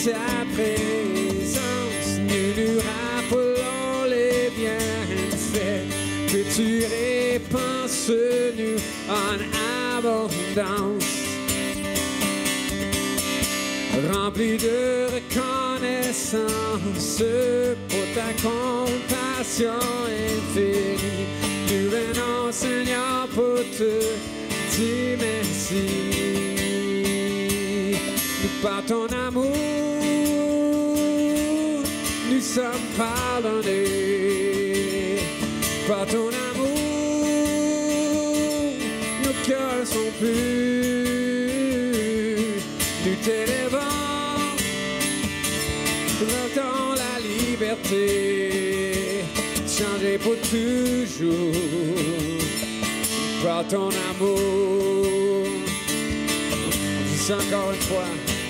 ta présence. Nous nous rappelons les bienfaits que tu répands sur nous en abondance. Rempli de reconnaissance pour ta compassion infinie, nous venons, Seigneur, pour te dire merci. Nous, par ton amour, nous sommes pardonnés. Par ton amour, nos cœurs sont purs. Nous t'élèvons dans la liberté, changé pour toujours par ton amour. On dit ça encore une fois.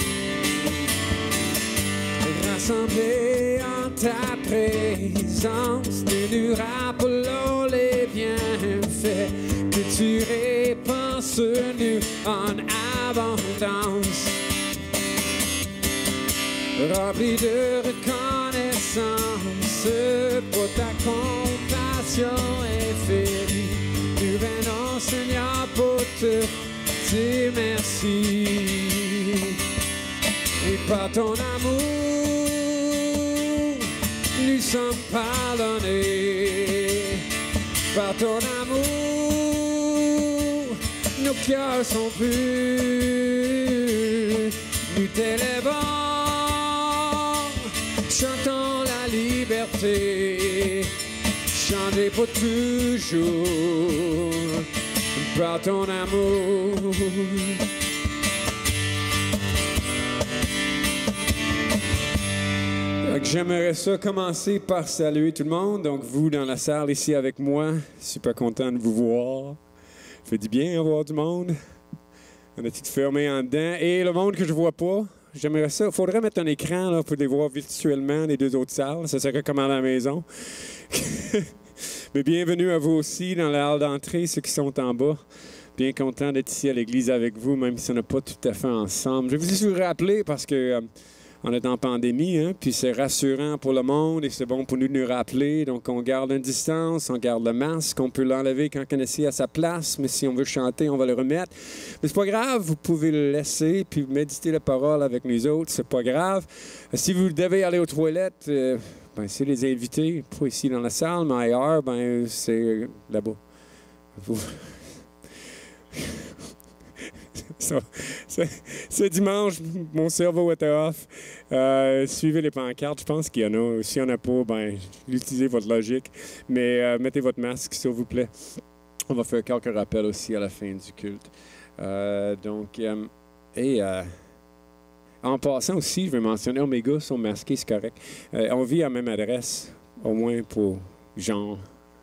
Rassemblés en ta présence, nous nous rappelons les bienfaits que tu répands sur nous en abondance. Rempli de reconnaissance pour ta compassion infinie, nous venons, Seigneur, pour te dire merci. Et par ton amour, nous sommes pardonnés. Par ton amour, nos cœurs sont purs. Nous t'élèvons, chantons la liberté, chanter pour toujours par ton amour. J'aimerais ça commencer par saluer tout le monde. Donc, vous dans la salle ici avec moi, super content de vous voir. Ça fait du bien de voir du monde. On a tout fermé en dedans. Et le monde que je vois pas, j'aimerais ça. Il faudrait mettre un écran là, pour les voir virtuellement, les deux autres salles. Ça serait comme à la maison. Mais bienvenue à vous aussi dans la halle d'entrée, ceux qui sont en bas. Bien content d'être ici à l'église avec vous, même si on n'est pas tout à fait ensemble. Je vais vous rappeler parce que on est en pandémie, hein, puis c'est rassurant pour le monde et c'est bon pour nous de nous rappeler. Donc, on garde une distance, on garde le masque, on peut l'enlever quand on est assis à sa place, mais si on veut chanter, on va le remettre. Mais c'est pas grave, vous pouvez le laisser puis méditer la parole avec nous autres, c'est pas grave. Si vous devez aller aux toilettes, ben, c'est les invités, pas ici dans la salle, mais ailleurs, ben, c'est là-bas. Ce dimanche, mon cerveau était off. Suivez les pancartes, je pense qu'il y en a. S'il n'y en a pas, ben, utilisez votre logique. Mais mettez votre masque, s'il vous plaît. On va faire quelques rappels aussi à la fin du culte. En passant aussi, je vais mentionner, mes gars sont masqués, c'est correct. On vit à la même adresse, au moins pour genre.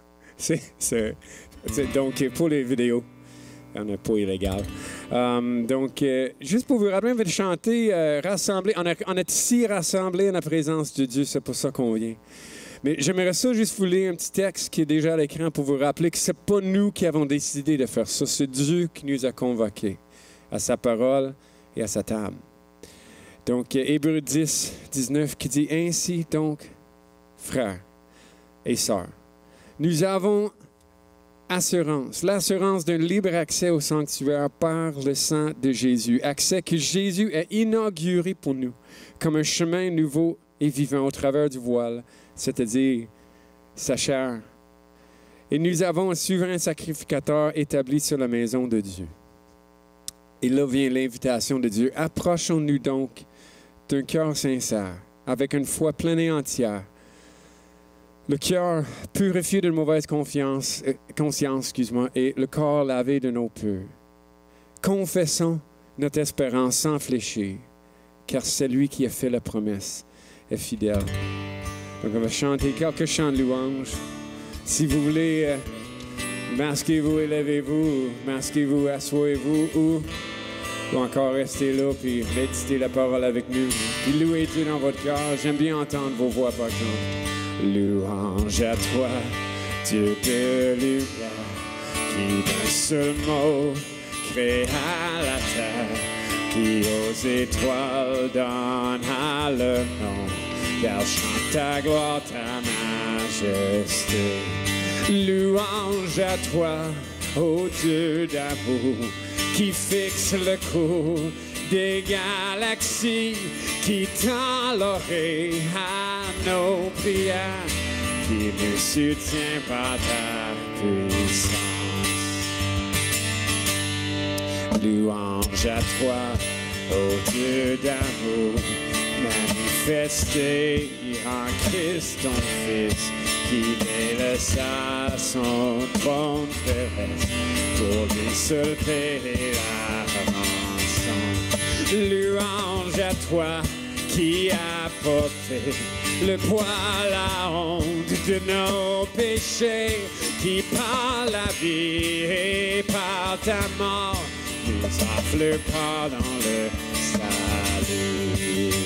Donc, pour les vidéos. On n'est pas illégal. Juste pour vous rappeler, on va chanter, rassembler. On est ici rassemblés en la présence de Dieu, c'est pour ça qu'on vient. Mais j'aimerais ça juste vous lire un petit texte qui est déjà à l'écran pour vous rappeler que ce n'est pas nous qui avons décidé de faire ça, c'est Dieu qui nous a convoqués à sa parole et à sa table. Donc, Hébreux 10, 19 qui dit « Ainsi donc, frères et sœurs, nous avons l'assurance d'un libre accès au sanctuaire par le sang de Jésus. Accès que Jésus a inauguré pour nous comme un chemin nouveau et vivant au travers du voile, c'est-à-dire sa chair. Et nous avons un souverain sacrificateur établi sur la maison de Dieu. Et là vient l'invitation de Dieu. Approchons-nous donc d'un cœur sincère, avec une foi pleine et entière, le cœur purifié d'une mauvaise conscience, et le corps lavé de eau pure. Confessons notre espérance sans fléchir, car celui qui a fait la promesse est fidèle. Donc on va chanter quelques chants de louange. Si vous voulez, masquez-vous et levez-vous, masquez-vous, assoyez-vous, ou encore rester là, puis méditer la parole avec nous, puis louez Dieu dans votre cœur. J'aime bien entendre vos voix, par exemple. Louange à toi, Dieu de lumière, qui d'un seul mot créa la terre, qui aux étoiles donne à leur nom, car chante ta gloire, ta majesté. Louange à toi, ô Dieu d'amour, qui fixe le cours des galaxies, qui tend l'oreille à nos prières, qui nous soutient par ta puissance. Louange à toi, ô Dieu d'amour, manifesté en Christ ton Fils, qui laisse à son trône terrestre pour lui seul payer la rançon. Louange à toi qui a porté le poids, la honte de nos péchés, qui par la vie et par ta mort nous offre le pardon, le salut.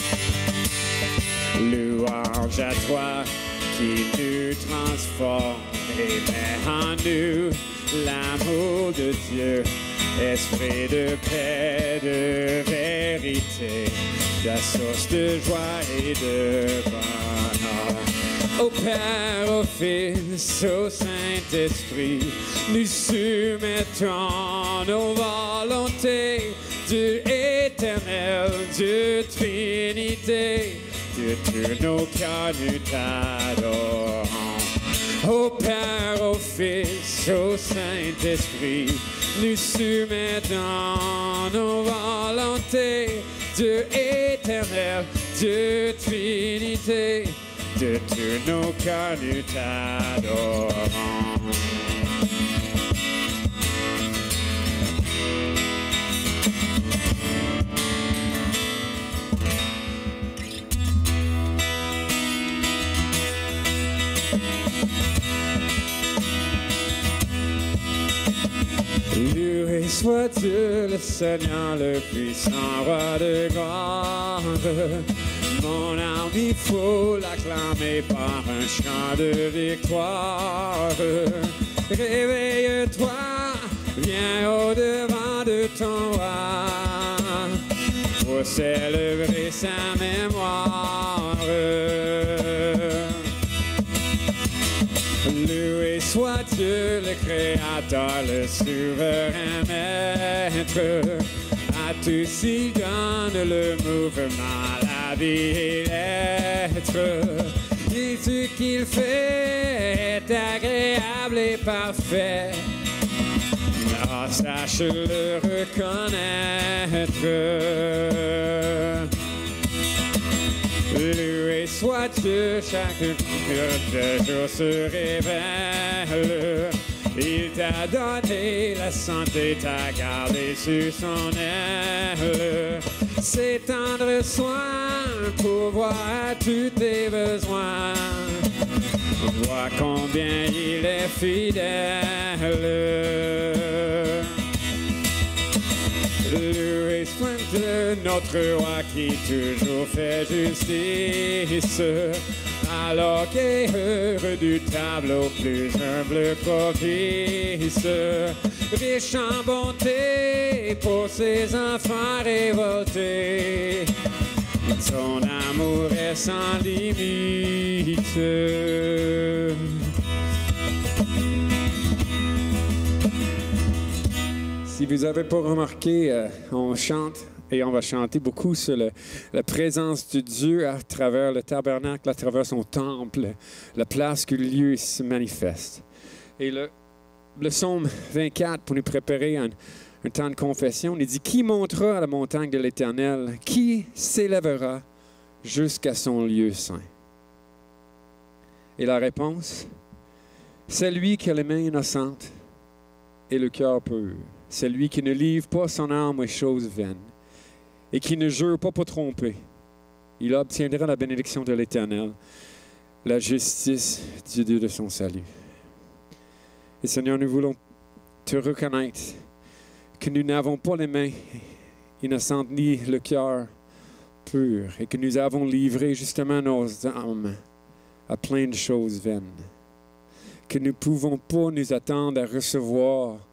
Louange à toi qui nous transforme et met en nous l'amour de Dieu, esprit de paix, de vérité, la source de joie et de bonheur. Au Père, au Fils, au Saint-Esprit, nous soumettons nos volontés. Dieu éternel, Dieu Trinité, de tous nos cœurs nous t'adorons. Au Père, au Fils, au Saint-Esprit, nous soumettons nos volontés. Dieu éternel, Dieu Trinité, de tous nos cœurs nous t'adorons. Loué soit Dieu, le Seigneur, le puissant roi de gloire. Mon âme, il faut l'acclamer par un chant de victoire. Réveille-toi, viens au-devant de ton roi, pour célébrer sa mémoire. Loué soit Dieu, le Créateur, le souverain maître. À tous il donne le mouvement, la vie et l'être. Et ce qu'il fait est agréable et parfait. Ah, sache le reconnaître. Loué soit Dieu, chaque jour se révèle. Il t'a donné la santé, t'a gardé sur son aile. Ses tendres soins pour voir tous tes besoins. Vois combien il est fidèle. Loué soit notre roi qui toujours fait justice, alors qu'est redoutable au plus humble propice, riche en bonté pour ses enfants révoltés. Son amour est sans limite. Si vous n'avez pas remarqué, on chante et on va chanter beaucoup sur la présence de Dieu à travers le tabernacle, à travers son temple, la place que Dieu se manifeste. Et le psaume 24, pour nous préparer un temps de confession, il dit « Qui montera à la montagne de l'Éternel? Qui s'élèvera jusqu'à son lieu saint? » Et la réponse, c'est lui qui a les mains innocentes et le cœur pur. C'est lui qui ne livre pas son âme aux choses vaines et qui ne jure pas pour tromper. Il obtiendra la bénédiction de l'Éternel, la justice du Dieu de son salut. Et Seigneur, nous voulons te reconnaître que nous n'avons pas les mains innocentes ni le cœur pur et que nous avons livré justement nos âmes à plein de choses vaines. Que nous ne pouvons pas nous attendre à recevoir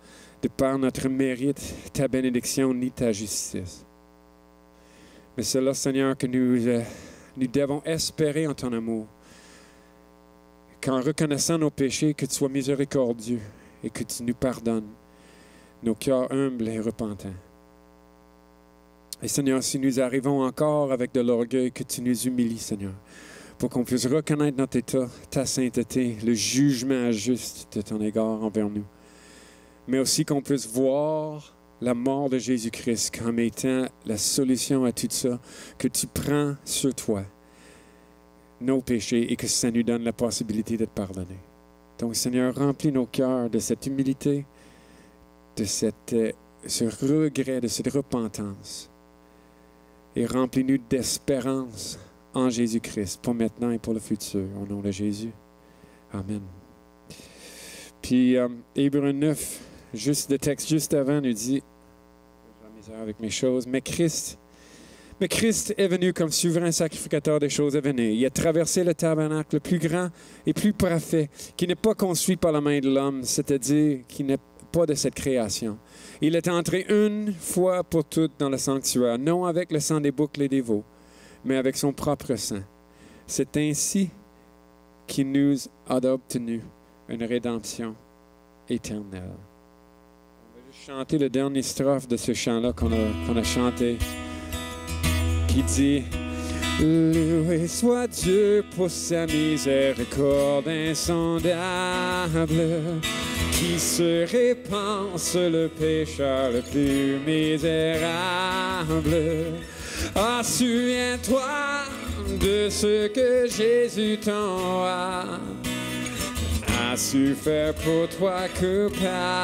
de par notre mérite, ta bénédiction ni ta justice. Mais c'est là, Seigneur, que nous devons espérer en ton amour. Qu'en reconnaissant nos péchés, que tu sois miséricordieux et que tu nous pardonnes, nos cœurs humbles et repentants. Et Seigneur, si nous arrivons encore avec de l'orgueil, que tu nous humilies, Seigneur, pour qu'on puisse reconnaître notre état, ta sainteté, le jugement juste de ton égard envers nous. Mais aussi qu'on puisse voir la mort de Jésus-Christ comme étant la solution à tout ça, que tu prends sur toi nos péchés et que ça nous donne la possibilité d'être pardonné. Donc, Seigneur, remplis nos cœurs de cette humilité, de ce regret, de cette repentance. Et remplis-nous d'espérance en Jésus-Christ, pour maintenant et pour le futur, au nom de Jésus. Amen. Puis, Hébreux 9, le texte juste avant nous dit, j'ai la misère avec mes choses, mais Christ est venu comme souverain sacrificateur des choses à venir. Il a traversé le tabernacle le plus grand et plus parfait, qui n'est pas construit par la main de l'homme, c'est-à-dire qui n'est pas de cette création. Il est entré une fois pour toutes dans le sanctuaire, non avec le sang des boucs et des veaux, mais avec son propre sang. C'est ainsi qu'il nous a obtenu une rédemption éternelle. On va juste chanter le dernier strophe de ce chant-là qu'on a chanté, qui dit « Loué soit Dieu pour sa miséricorde insondable, qui se répand sur le pécheur le plus misérable. Ah, souviens-toi de ce que Jésus t'envoie, a su faire pour toi coupable. »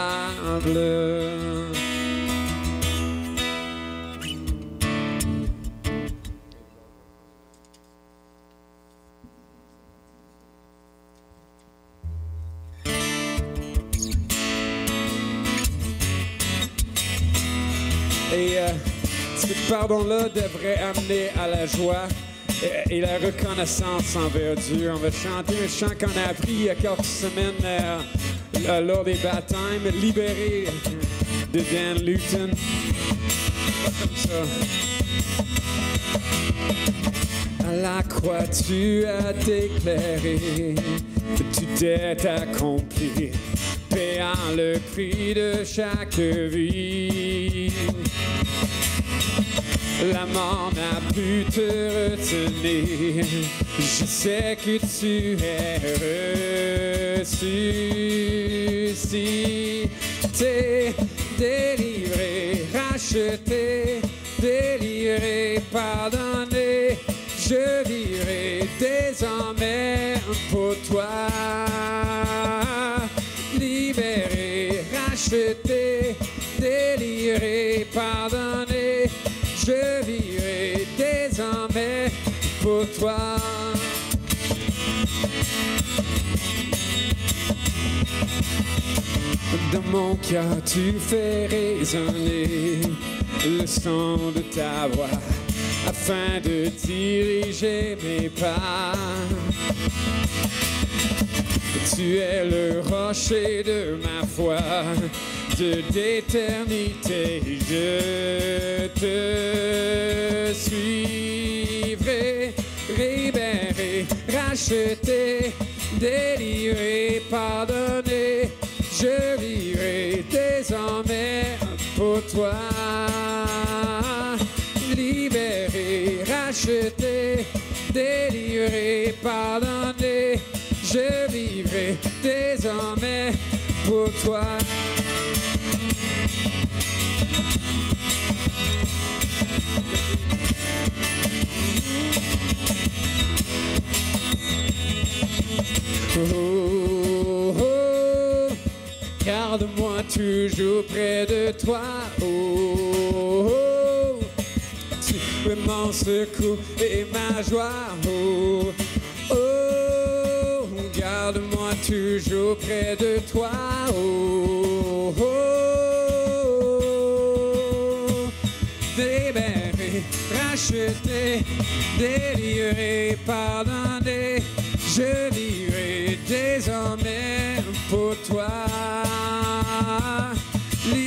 Et ce pardon-là devrait amener à la joie et la reconnaissance envers Dieu. On va chanter un chant qu'on a appris il y a quelques semaines lors des baptêmes, « Libéré » de Dan Luton. Pas comme ça. À la croix, tu as déclaré que tout est accompli, payant le prix de chaque vie. La mort n'a pu te retenir. Je sais que tu es ressuscité, délivré, racheté, délivré, pardonné. Je vivrai désormais pour toi. Libéré, racheté, délivré, pardonné. Je vivrai désormais pour toi. Dans mon cœur, tu fais résonner le son de ta voix afin de diriger mes pas. Tu es le rocher de ma foi, de l'éternité, je te suivrai, libéré, racheté, délivré, pardonné, je vivrai désormais pour toi. Libéré, racheté, délivré, pardonné, je vivrai désormais pour toi. Oh, oh, garde-moi toujours près de toi. Oh, oh, tu es mon secours et ma joie. Oh, oh, garde-moi toujours près de toi. Oh, oh, libéré, racheté, délivré, pardonné. Je vivrai désormais pour toi.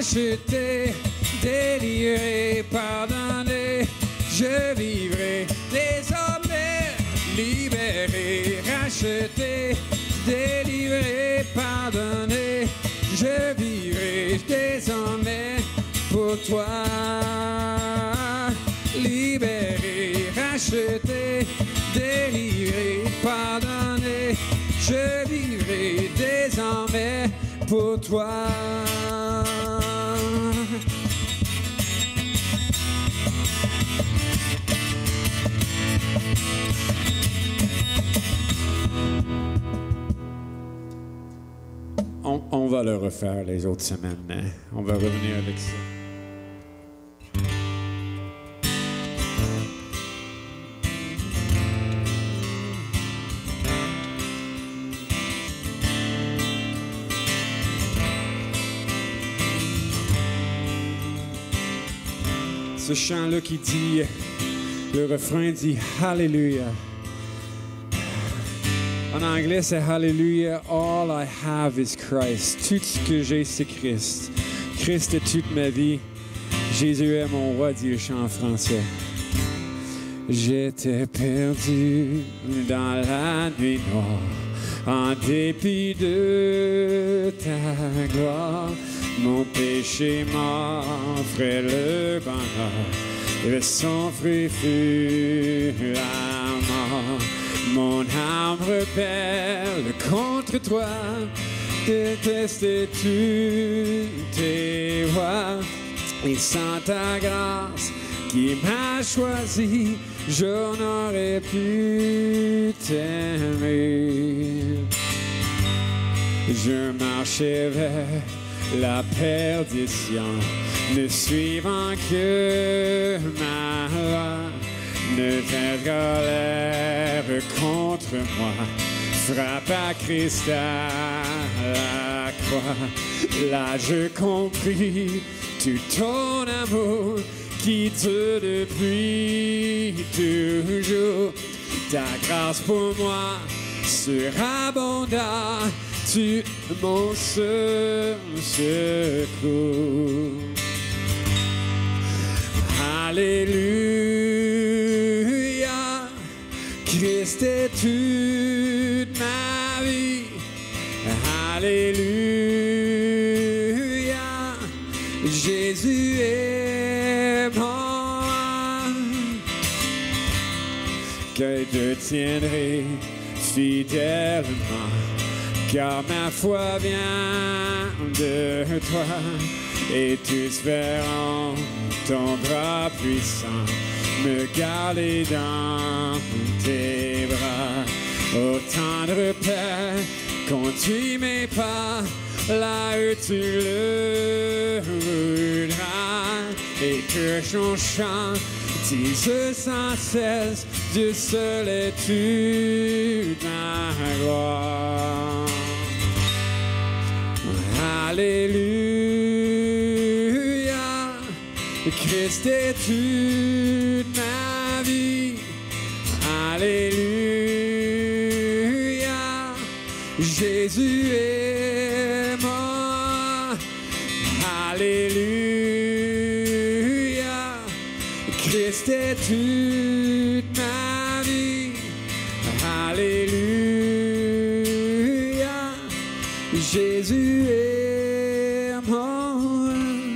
racheté, délivré, pardonné. Je vivrai désormais libéré, racheté, délivré, pardonné. Je vivrai désormais pour toi. Libéré, racheté, délivré, pardonné. Je vivrai désormais pour toi. On va le refaire les autres semaines. Hein? On va revenir avec ça. Ce chant-là qui dit, le refrain dit « Hallelujah ». En anglais, c'est « Hallelujah, all I have is Christ ». Tout ce que j'ai, c'est Christ. Christ est toute ma vie. Jésus est mon roi, dit le chant en français. J'étais perdu dans la nuit noire, en dépit de ta gloire. Mon péché m'offrait le bonheur, et son fruit fut la mort. Mon âme rebelle contre toi, détestait toutes tes voies. Et sans ta grâce qui m'a choisi, je n'aurais pu t'aimer. Je marchais vers la perdition, ne suivant que ma loi. Ne fais colère contre moi, frappe à Christ à la croix. Là je compris tout ton amour qui dure depuis toujours. Ta grâce pour moi surabondante, tu es mon seul secours. Alléluia, Christ est toute ma vie. Alléluia, Jésus est moi. Que je tiendrai fidèlement, car ma foi vient de toi. Et tous verront ton bras puissant me garder dans tes bras. Ô tendre Père, conduis mes pas là où tu le voudras, et que ton chant dise sans cesse, Dieu seul est toute ma gloire. Alléluia, Christ est toute ma vie. Alléluia, Jésus est mort. Alléluia, Christ est toute ma vie. Alléluia, Jésus est mort.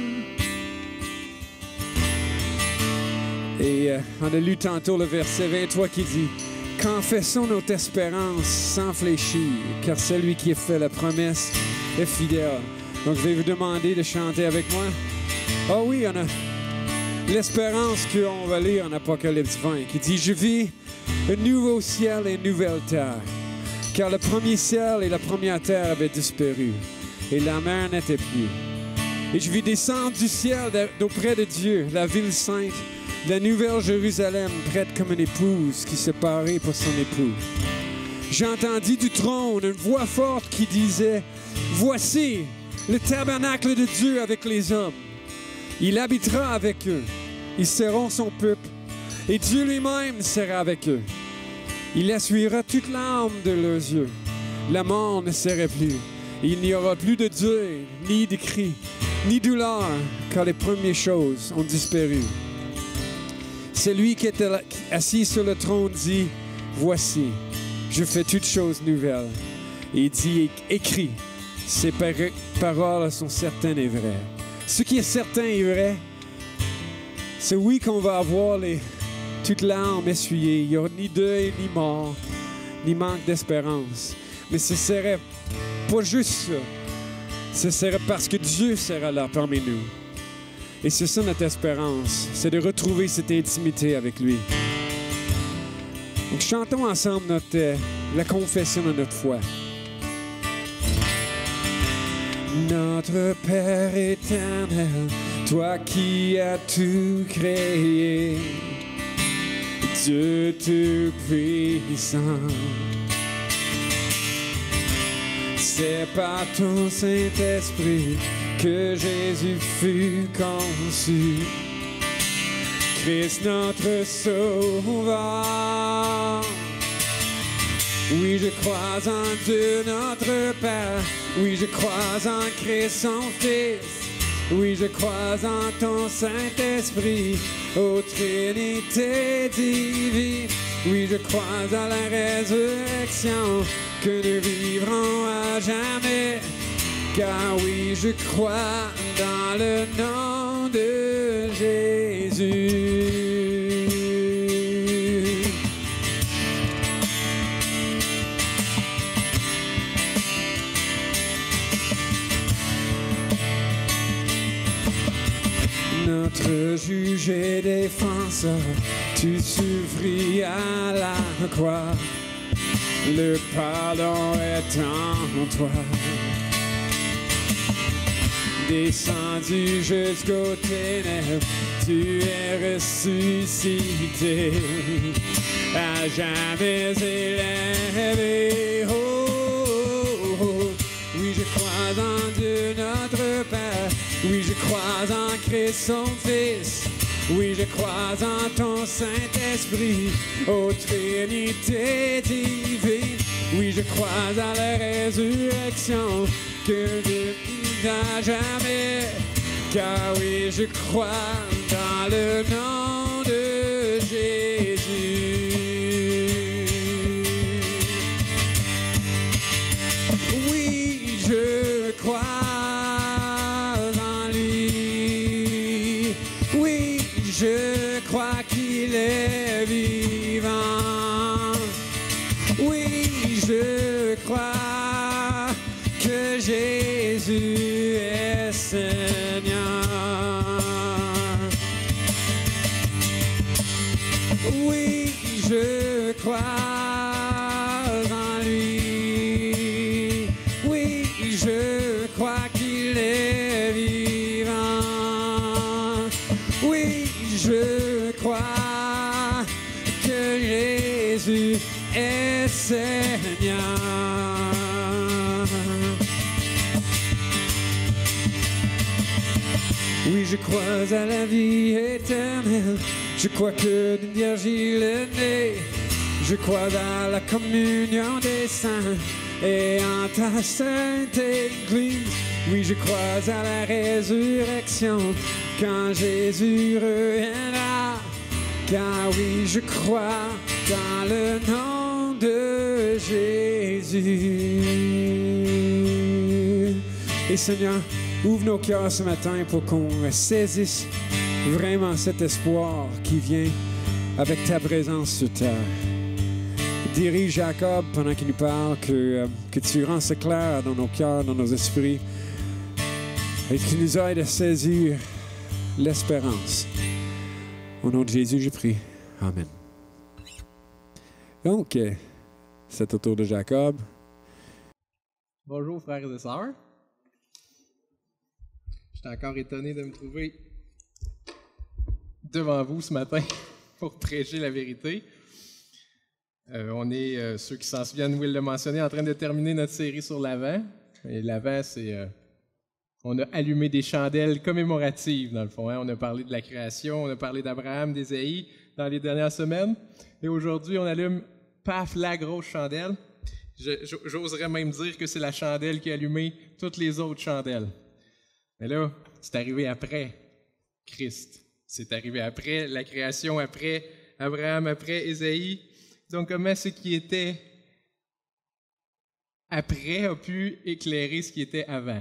Et on a lu tantôt le verset 23 qui dit: confessons notre espérance sans fléchir, car celui qui a fait la promesse est fidèle. Donc je vais vous demander de chanter avec moi. Oh oui, on a l'espérance qu'on va lire en Apocalypse 20, qui dit: je vis un nouveau ciel et une nouvelle terre, car le premier ciel et la première terre avaient disparu, et la mer n'était plus. Et je vis descendre du ciel d'auprès de Dieu, la ville sainte, la nouvelle Jérusalem, prête comme une épouse qui se parait pour son époux. J'entendis du trône une voix forte qui disait: voici le tabernacle de Dieu avec les hommes. Il habitera avec eux. Ils seront son peuple. Et Dieu lui-même sera avec eux. Il essuiera toute larme de leurs yeux. La mort ne serait plus. Il n'y aura plus de deuil, ni de cris, ni douleur, car les premières choses ont disparu. Celui qui était assis sur le trône dit, « Voici, je fais toutes choses nouvelles. » Et il dit, « Écris, ces paroles sont certaines et vraies. » Ce qui est certain et vrai, c'est oui qu'on va avoir toutes larmes essuyées. Il n'y aura ni deuil, ni mort, ni manque d'espérance. Mais ce serait pas juste ça. Ce serait parce que Dieu sera là parmi nous. Et c'est ça notre espérance, c'est de retrouver cette intimité avec lui. Donc chantons ensemble la confession de notre foi. Notre Père éternel, toi qui as tout créé, Dieu tout-puissant, c'est par ton Saint-Esprit que Jésus fut conçu. Christ notre Sauveur. Oui, je crois en Dieu notre Père. Oui, je crois en Christ son Fils. Oui, je crois en ton Saint-Esprit, ô Trinité divine. Oui, je crois à la résurrection, que nous vivrons à jamais. Car oui, je crois dans le nom de Jésus. Notre juge et défenseur, tu souffris à la croix. Le pardon est en toi. Descendu jusqu'aux ténèbres, tu es ressuscité, à jamais élevé. Oh, oh, oh. Oui, je crois en Dieu notre Père. Oui, je crois en Christ son Fils. Oui, je crois en ton Saint-Esprit, ô Trinité divine. Oui, je crois à la résurrection, que Dieu n'a jamais. Car oui, je crois dans le nom de Jésus. Oui, je crois en lui. Oui, je crois qu'il est vivant. Oui, je crois que Jésus est Seigneur. Oui, je crois en lui. Oui, je crois qu'il est vivant. Oui, je crois que Jésus est Seigneur. Oui, je crois à la vie éternelle. Je crois que d'une vierge il est né. Je crois à la communion des saints et en ta sainte Église. Oui, je crois à la résurrection quand Jésus reviendra. Car oui, je crois dans le nom de Jésus. Et Seigneur, ouvre nos cœurs ce matin pour qu'on saisisse vraiment cet espoir qui vient avec ta présence sur terre. Dirige Jacob pendant qu'il nous parle, que tu rends ce clair dans nos cœurs, dans nos esprits, et que tu nous aides à saisir l'espérance. Au nom de Jésus, je prie. Amen. Donc, c'est au tour de Jacob. Bonjour frères et sœurs. Je suis encore étonné de me trouver devant vous ce matin pour prêcher la vérité. On est, ceux qui s'en souviennent, Will l'a mentionné, en train de terminer notre série sur l'Avent. Et l'Avent, c'est... on a allumé des chandelles commémoratives, dans le fond. Hein? On a parlé de la création, on a parlé d'Abraham, d'Ésaïe dans les dernières semaines. Et aujourd'hui, on allume, paf, la grosse chandelle. J'oserais même dire que c'est la chandelle qui a allumé toutes les autres chandelles. Mais là, c'est arrivé après Christ. C'est arrivé après la création, après Abraham, après Ésaïe. Donc, comment ce qui était après a pu éclairer ce qui était avant?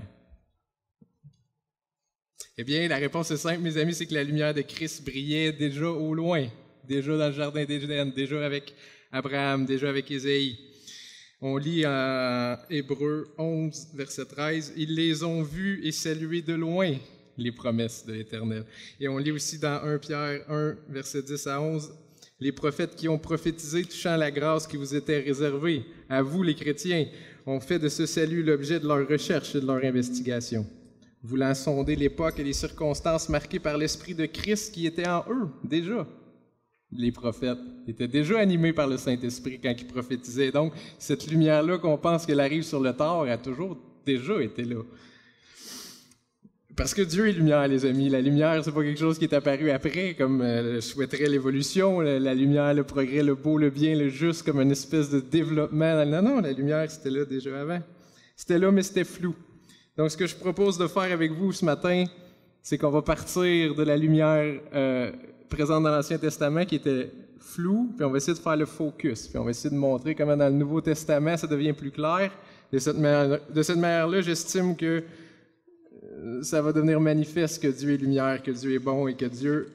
Eh bien, la réponse est simple, mes amis, c'est que la lumière de Christ brillait déjà au loin, déjà dans le jardin d'Éden, déjà avec Abraham, déjà avec Ésaïe. On lit en Hébreux 11, verset 13, « Ils les ont vus et salués de loin, les promesses de l'Éternel. » Et on lit aussi dans 1 Pierre 1, verset 10 à 11, « Les prophètes qui ont prophétisé touchant la grâce qui vous était réservée, à vous les chrétiens, ont fait de ce salut l'objet de leur recherche et de leur investigation, voulant sonder l'époque et les circonstances marquées par l'Esprit de Christ qui était en eux, déjà. » Les prophètes étaient déjà animés par le Saint-Esprit quand ils prophétisaient. Donc, cette lumière-là qu'on pense qu'elle arrive sur le tard a toujours déjà été là. Parce que Dieu est lumière, les amis. La lumière, c'est pas quelque chose qui est apparu après, comme souhaiterait l'évolution, la lumière, le progrès, le beau, le bien, le juste, comme une espèce de développement. Non, la lumière, c'était là déjà avant. C'était là, mais c'était flou. Donc, ce que je propose de faire avec vous ce matin, c'est qu'on va partir de la lumière présente dans l'Ancien Testament qui était floue, puis on va essayer de faire le focus, puis on va essayer de montrer comment dans le Nouveau Testament ça devient plus clair. De cette manière-là, j'estime que ça va devenir manifeste que Dieu est lumière, que Dieu est bon et que Dieu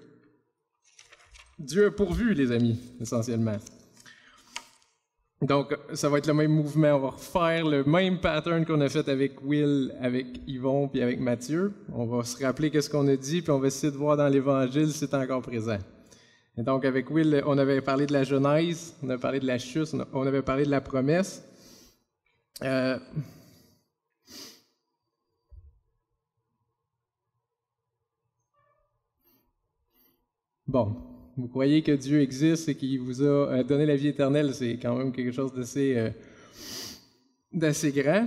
a pourvu, les amis, essentiellement. Donc, ça va être le même mouvement. On va refaire le même pattern qu'on a fait avec Will, avec Yvon, puis avec Mathieu. On va se rappeler qu'est-ce qu'on a dit, puis on va essayer de voir dans l'Évangile si c'est encore présent. Et donc, avec Will, on avait parlé de la Genèse, on avait parlé de la chute, on avait parlé de la promesse. Bon. Vous croyez que Dieu existe et qu'il vous a donné la vie éternelle, c'est quand même quelque chose d'assez grand.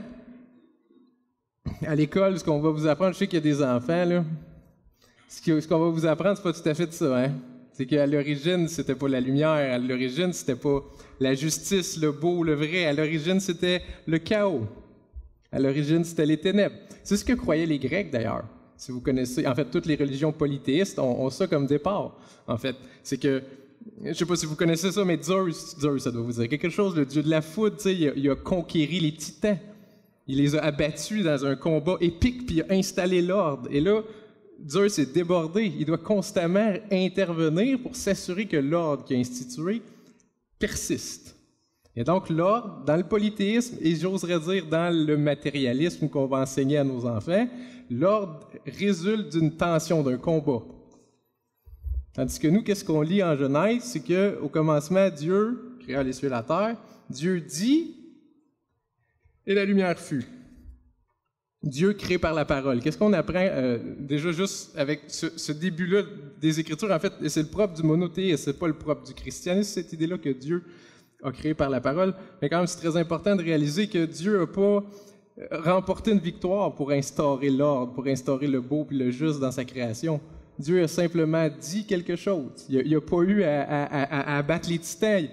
À l'école, ce qu'on va vous apprendre, je sais qu'il y a des enfants, là. Ce qu'on va vous apprendre, c'est pas tout à fait ça, hein? C'est qu'à l'origine, c'était pas la lumière, à l'origine, c'était pas la justice, le beau, le vrai. À l'origine, c'était le chaos. À l'origine, c'était les ténèbres. C'est ce que croyaient les Grecs, d'ailleurs. Si vous connaissez, en fait, toutes les religions polythéistes ont ça comme départ, en fait. C'est que, je ne sais pas si vous connaissez ça, mais Zeus, ça doit vous dire quelque chose, le dieu de la foudre, tu sais, il a conquéri les titans. Il les a abattus dans un combat épique, puis il a installé l'ordre. Et là, Zeus est débordé. Il doit constamment intervenir pour s'assurer que l'ordre qu'il a institué persiste. Et donc, l'ordre, dans le polythéisme, et j'oserais dire dans le matérialisme qu'on va enseigner à nos enfants, l'ordre résulte d'une tension, d'un combat. Tandis que nous, qu'est-ce qu'on lit en Genèse? C'est qu'au commencement, Dieu créa les cieux et la terre. Dieu dit, et la lumière fut. Dieu crée par la parole. Qu'est-ce qu'on apprend déjà juste avec ce début-là des Écritures? En fait, c'est le propre du monothéisme, c'est pas le propre du christianisme, cette idée-là que Dieu a créé par la parole. Mais quand même, c'est très important de réaliser que Dieu n'a pas remporté une victoire pour instaurer l'ordre, pour instaurer le beau et le juste dans sa création. Dieu a simplement dit quelque chose. Il n'a pas eu à abattre les titans.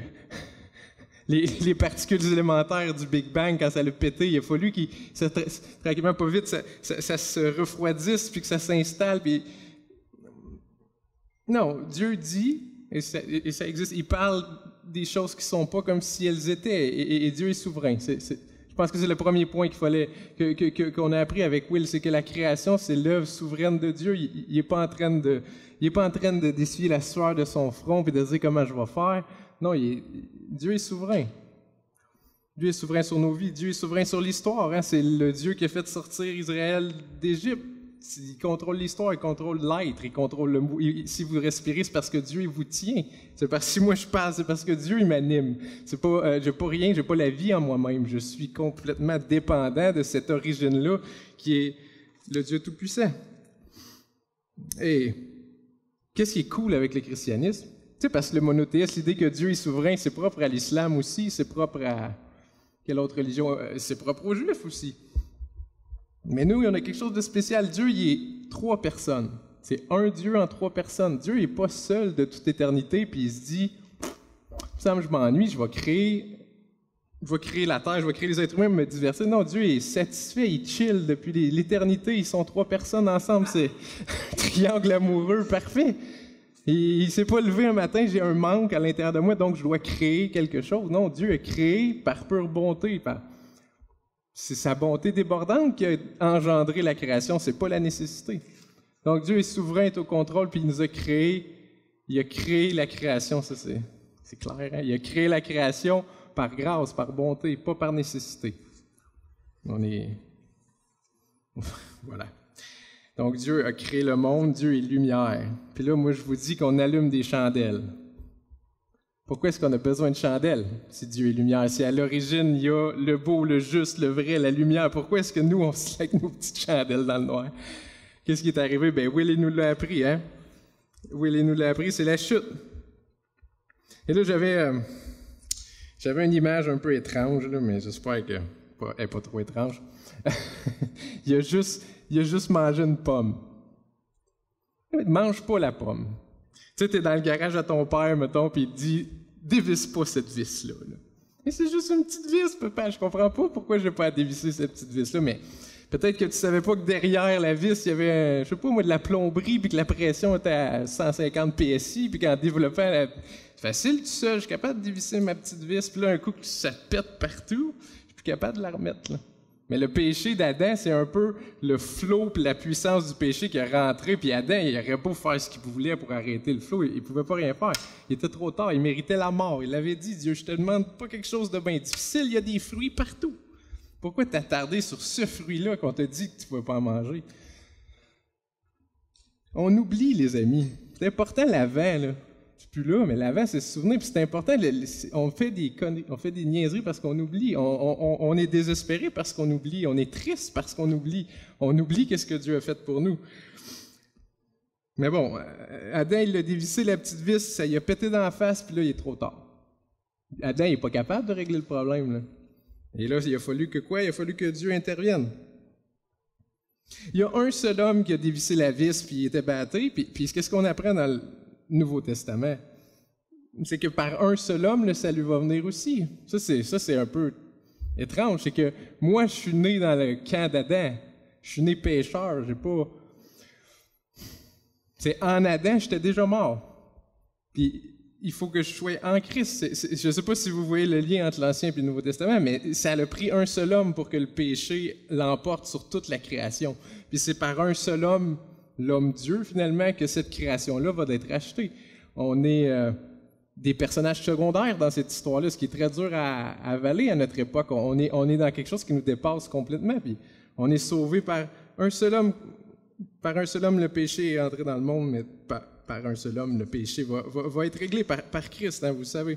Les particules élémentaires du Big Bang, quand ça l'a pété, il a fallu que tranquillement, pas vite, ça se refroidisse, puis que ça s'installe. Puis... Non, Dieu dit, et ça existe, il parle des choses qui ne sont pas comme si elles étaient, et Dieu est souverain. Je pense que c'est le premier point qu'il fallait qu'on a appris avec Will, c'est que la création, c'est l'œuvre souveraine de Dieu. Il n'est pas en train de d'essuyer la sueur de son front et de dire comment je vais faire. Non, Dieu est souverain. Dieu est souverain sur nos vies. Dieu est souverain sur l'histoire. Hein? C'est le Dieu qui a fait sortir Israël d'Égypte. Il contrôle l'histoire, il contrôle l'être, il contrôle le mot. Si vous respirez, c'est parce que Dieu il vous tient. C'est parce que si moi je parle, c'est parce que Dieu il m'anime. C'est pas, j'ai pas rien, j'ai pas la vie en moi-même. Je suis complètement dépendant de cette origine-là qui est le Dieu Tout-Puissant. Et qu'est-ce qui est cool avec le christianisme? Tu sais, parce que le monothéisme, l'idée que Dieu est souverain, c'est propre à l'islam aussi, c'est propre à quelle autre religion? C'est propre aux Juifs aussi. Mais nous, on a quelque chose de spécial. Dieu, il est 3 personnes. C'est un Dieu en 3 personnes. Dieu n'est pas seul de toute éternité, puis il se dit, « Sam, je m'ennuie, je vais créer je vais créer la terre, je vais créer les êtres humains, me divertir. Non, Dieu est satisfait, il chill depuis l'éternité. Ils sont 3 personnes ensemble, c'est un triangle amoureux parfait. Et il ne s'est pas levé un matin, j'ai un manque à l'intérieur de moi, donc je dois créer quelque chose. Non, Dieu a créé par pure bonté. C'est sa bonté débordante qui a engendré la création, c'est pas la nécessité. Donc Dieu est souverain, est au contrôle, puis il nous a créé. Il a créé la création, ça c'est clair. Hein? Il a créé la création par grâce, par bonté, pas par nécessité. Voilà. Donc Dieu a créé le monde, Dieu est lumière. Puis là, moi je vous dis qu'on allume des chandelles. Pourquoi est-ce qu'on a besoin de chandelles si Dieu est lumière? Si à l'origine il y a le beau, le juste, le vrai, la lumière, pourquoi est-ce que nous on se lève avec nos petites chandelles dans le noir? Qu'est-ce qui est arrivé? Ben Willie nous l'a appris, hein? Willie nous l'a appris, c'est la chute. Et là, j'avais une image un peu étrange, là, mais j'espère qu'elle n'est pas trop étrange. il a juste mangé une pomme. Mange pas la pomme. Tu sais, t'es dans le garage à ton père, mettons, puis il te dit « Dévisse pas cette vis-là. » Mais c'est juste une petite vis, papa. Je comprends pas pourquoi j'ai pas à dévisser cette petite vis-là, mais peut-être que tu savais pas que derrière la vis, il y avait, je sais pas moi, de la plomberie, puis que la pression était à 150 PSI, puis qu'en développant, c'est facile tout seul, je suis capable de dévisser ma petite vis, puis là, un coup que ça pète partout, je suis plus capable de la remettre, là. Mais le péché d'Adam, c'est un peu le flot puis la puissance du péché qui est rentré, puis Adam, il aurait beau faire ce qu'il voulait pour arrêter le flot, il pouvait pas rien faire. Il était trop tard, il méritait la mort. Il avait dit, Dieu, je te demande pas quelque chose de bien difficile, il y a des fruits partout. Pourquoi t'attarder sur ce fruit-là qu'on te dit que tu ne pouvais pas en manger? On oublie, les amis. C'est important l'avant, là. C'est plus là, mais l'avant, c'est se souvenir, puis c'est important. On fait des niaiseries parce qu'on oublie. On est désespéré parce qu'on oublie. On est triste parce qu'on oublie. On oublie qu'est-ce que Dieu a fait pour nous. Mais bon, Adam, il a dévissé la petite vis, ça lui a pété dans la face, puis là, il est trop tard. Adam, il n'est pas capable de régler le problème, là. Et là, il a fallu que quoi? Il a fallu que Dieu intervienne. Il y a un seul homme qui a dévissé la vis, puis il était battu, puis qu'est-ce qu'on apprend dans le Nouveau Testament? C'est que par un seul homme, le salut va venir aussi. Ça, c'est un peu étrange. C'est que moi, je suis né dans le camp d'Adam. Je suis né pécheur. C'est en Adam, j'étais déjà mort. Puis il faut que je sois en Christ. Je ne sais pas si vous voyez le lien entre l'Ancien et le Nouveau Testament, mais ça a pris un seul homme pour que le péché l'emporte sur toute la création. Puis c'est par un seul homme, l'homme-Dieu, finalement, que cette création-là va être rachetée. On est des personnages secondaires dans cette histoire-là, ce qui est très dur à avaler à notre époque. On est dans quelque chose qui nous dépasse complètement. Puis on est sauvé par un seul homme. Par un seul homme, le péché est entré dans le monde, mais par un seul homme, le péché va être réglé par Christ, hein, vous le savez.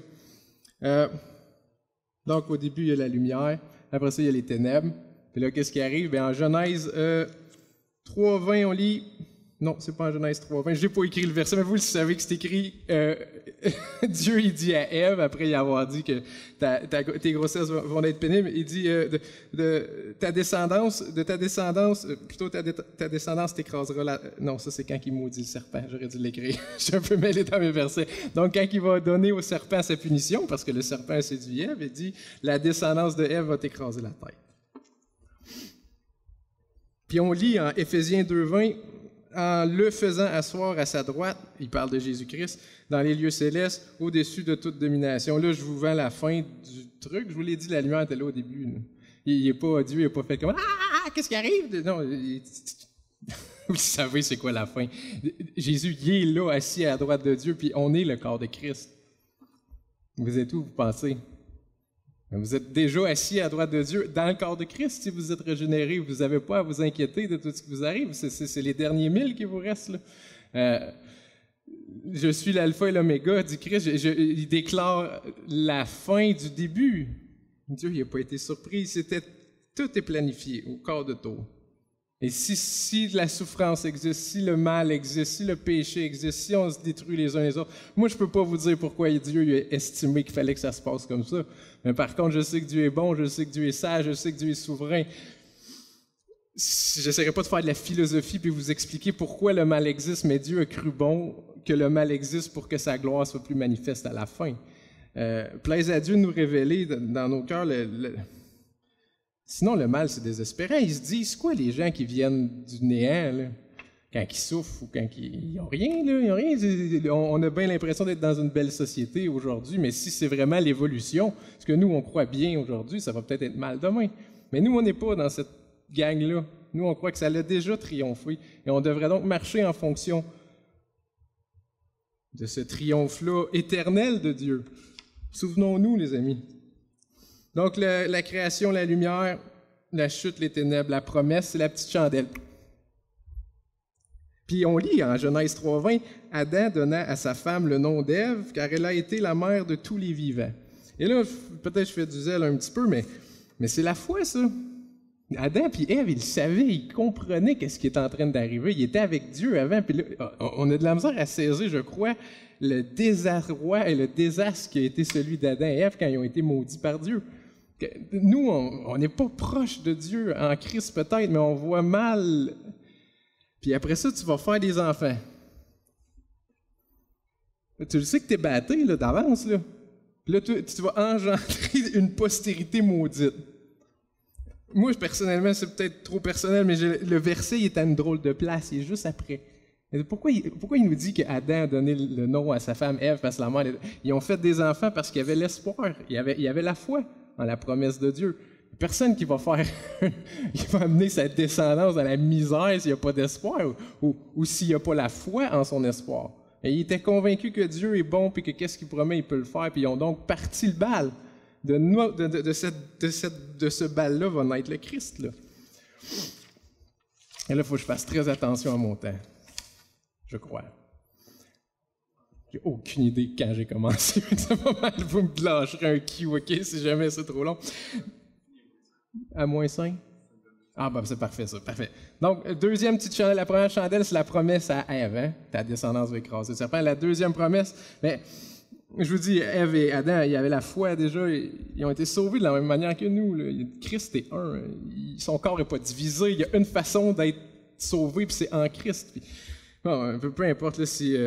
Donc, au début, il y a la lumière. Après ça, il y a les ténèbres. Puis là, qu'est-ce qui arrive? Bien, en Genèse 3:20, on lit... Non, c'est pas en Genèse 3:20. Je n'ai pas écrit le verset, mais vous le savez que c'est écrit... Dieu, il dit à Ève, après y avoir dit que tes grossesses vont être pénibles, il dit de ta descendance t'écrasera la... Non, ça c'est quand il maudit le serpent, j'aurais dû l'écrire. Je suis un peu mêlé dans mes versets. Donc quand il va donner au serpent sa punition, parce que le serpent a séduit Ève, il dit la descendance de Ève va t'écraser la tête. Puis on lit en Éphésiens 2:20, en le faisant asseoir à sa droite, il parle de Jésus-Christ, dans les lieux célestes, au-dessus de toute domination. Là, je vous vends la fin du truc. Je vous l'ai dit, la lumière était là au début. Là. Dieu n'a pas fait comme « Ah, qu'est-ce qui arrive? » Non, vous savez c'est quoi la fin. Jésus, il est là, assis à la droite de Dieu, puis on est le corps de Christ. Vous êtes où, vous pensez? Vous êtes déjà assis à la droite de Dieu dans le corps de Christ. Si vous êtes régénéré, vous n'avez pas à vous inquiéter de tout ce qui vous arrive. C'est les derniers 1000 qui vous restent. Là. Je suis l'alpha et l'oméga, dit Christ. Il déclare la fin du début. Dieu n'a pas été surpris. Tout est planifié au corps de tour. Et si la souffrance existe, si le mal existe, si le péché existe, si on se détruit les uns les autres, moi, je ne peux pas vous dire pourquoi Dieu a estimé qu'il fallait que ça se passe comme ça. Mais par contre, je sais que Dieu est bon, je sais que Dieu est sage, je sais que Dieu est souverain. Je n'essaierai pas de faire de la philosophie puis vous expliquer pourquoi le mal existe, mais Dieu a cru bon que le mal existe pour que sa gloire soit plus manifeste à la fin. plaise à Dieu de nous révéler dans nos cœurs. Sinon, le mal, c'est désespérant. Ils se disent, quoi les gens qui viennent du néant, là? Quand ils souffrent ou quand ils n'ont rien, là, ils ont rien. On a bien l'impression d'être dans une belle société aujourd'hui, mais si c'est vraiment l'évolution, ce que nous, on croit bien aujourd'hui, ça va peut-être être mal demain. Mais nous, on n'est pas dans cette gang-là. Nous, on croit que ça l'a déjà triomphé. Et on devrait donc marcher en fonction de ce triomphe-là éternel de Dieu. Souvenons-nous, les amis. Donc, la création, la lumière, la chute, les ténèbres, la promesse, c'est la petite chandelle. Puis on lit en Genèse 3:20, Adam donna à sa femme le nom d'Ève, car elle a été la mère de tous les vivants. Et là, peut-être je fais du zèle un petit peu, mais c'est la foi, ça. Adam puis Ève, ils savaient, ils comprenaient qu'est-ce qui est en train d'arriver. Ils étaient avec Dieu avant, puis là, on a de la misère à saisir, je crois, le désarroi et le désastre qui a été celui d'Adam et Ève quand ils ont été maudits par Dieu. Nous, on n'est pas proche de Dieu en Christ peut-être, mais on voit mal. Puis après ça, tu vas faire des enfants. Tu le sais que tu es batté là, d'avance. Là. Puis là, tu vas engendrer une postérité maudite. Moi, personnellement, c'est peut-être trop personnel, mais le verset il est à une drôle de place. Il est juste après. Pourquoi il nous dit qu'Adam a donné le nom à sa femme Ève parce que la mère... Ils ont fait des enfants parce qu'il y avait l'espoir. Il y avait la foi en la promesse de Dieu. Personne qui va qui va amener sa descendance dans la misère s'il n'y a pas d'espoir ou s'il n'y a pas la foi en son espoir. Et il était convaincu que Dieu est bon puis que qu'est-ce qu'il promet, il peut le faire. Puis ils ont donc parti le bal. De ce bal-là va naître le Christ. Là. Et là, il faut que je fasse très attention à mon temps. Je crois. J'ai aucune idée quand j'ai commencé. Ça va mal, vous me lâcherez un cue, OK, si jamais c'est trop long. À -5? Ah, ben c'est parfait, ça, parfait. Donc, deuxième petite chandelle. La première chandelle, c'est la promesse à Ève, hein? Ta descendance va écraser le serpent. La deuxième promesse, mais je vous dis, Ève et Adam, il y avait la foi déjà, ils ont été sauvés de la même manière que nous. Là. Christ est un. Son corps n'est pas divisé. Il y a une façon d'être sauvé, puis c'est en Christ. Puis, bon, peu importe là, si...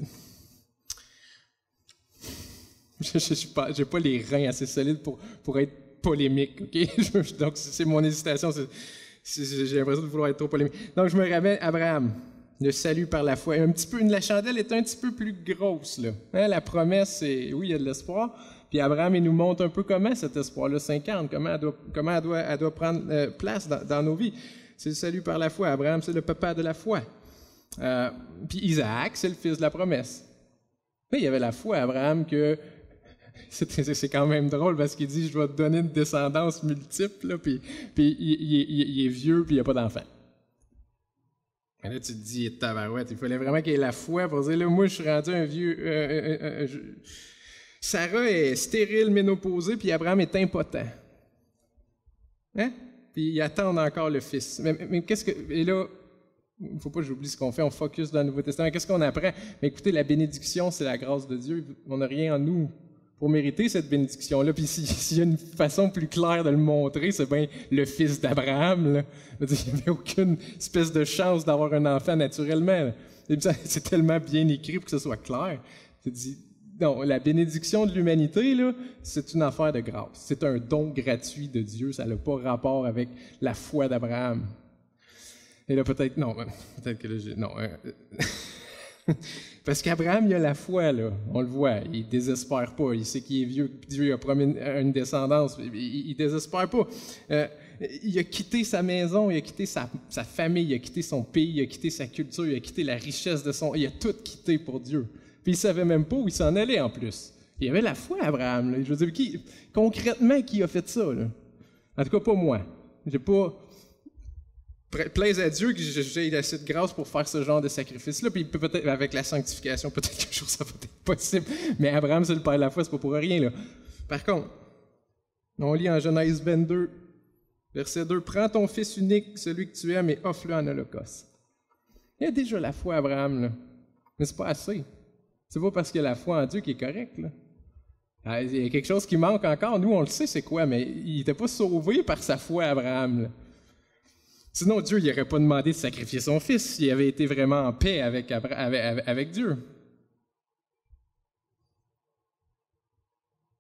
j'ai pas les reins assez solides pour être polémique, OK? Donc, c'est mon hésitation. J'ai l'impression de vouloir être trop polémique. Donc, je me ramène à Abraham. Le salut par la foi. La chandelle est un petit peu plus grosse, là. Hein, la promesse, c'est... Oui, il y a de l'espoir. Puis Abraham, il nous montre un peu comment cet espoir-là s'incarne, comment elle doit prendre place dans nos vies. C'est le salut par la foi. Abraham, c'est le papa de la foi. Puis Isaac, c'est le fils de la promesse. Là, il y avait la foi, Abraham, que... C'est quand même drôle parce qu'il dit « Je vais te donner une descendance multiple. » Là, puis il est vieux puis il n'y a pas d'enfant. Et là, tu te dis « Tabarouette, il fallait vraiment qu'il y ait la foi pour dire « Là, moi, je suis rendu un vieux... Sarah est stérile, ménopausée, puis Abraham est impotent. » Hein? Puis ils attendent encore le fils. Mais qu'est-ce que... Et là, il ne faut pas que j'oublie ce qu'on fait, on focus dans le Nouveau Testament. Qu'est-ce qu'on apprend? Mais écoutez, la bénédiction, c'est la grâce de Dieu. On n'a rien en nous pour mériter cette bénédiction-là. Puis s'il y a une façon plus claire de le montrer, c'est bien le fils d'Abraham. Là. Il n'y avait aucune espèce de chance d'avoir un enfant naturellement. C'est tellement bien écrit pour que ce soit clair. Non, la bénédiction de l'humanité, là, c'est une affaire de grâce. C'est un don gratuit de Dieu. Ça n'a pas rapport avec la foi d'Abraham. Et là, peut-être que là, non. Parce qu'Abraham, il a la foi, là. On le voit. Il désespère pas. Il sait qu'il est vieux. Dieu lui a promis une descendance. Il désespère pas. Il a quitté sa maison, il a quitté sa famille, il a quitté son pays, il a quitté sa culture, il a quitté la richesse de son... Il a tout quitté pour Dieu. Puis il savait même pas où il s'en allait, en plus. Il avait la foi, Abraham. Là. Je veux dire, concrètement, qui a fait ça, là? En tout cas, pas moi. J'ai pas... Plaise à Dieu que j'ai assez de grâce pour faire ce genre de sacrifice-là, puis peut-être avec la sanctification, peut-être qu'un jour ça va être possible, mais Abraham, c'est le père de la foi, c'est pas pour rien, là. Par contre, on lit en Genèse 22, verset 2, « Prends ton fils unique, celui que tu aimes, et offre-le en holocauste. » Il y a déjà la foi, Abraham, là, mais c'est pas assez. C'est pas parce qu'il y a la foi en Dieu qui est correct, là. Il y a quelque chose qui manque encore, nous on le sait c'est quoi, mais il n'était pas sauvé par sa foi, Abraham, là. Sinon, Dieu n'aurait pas demandé de sacrifier son fils s'il avait été vraiment en paix avec Dieu.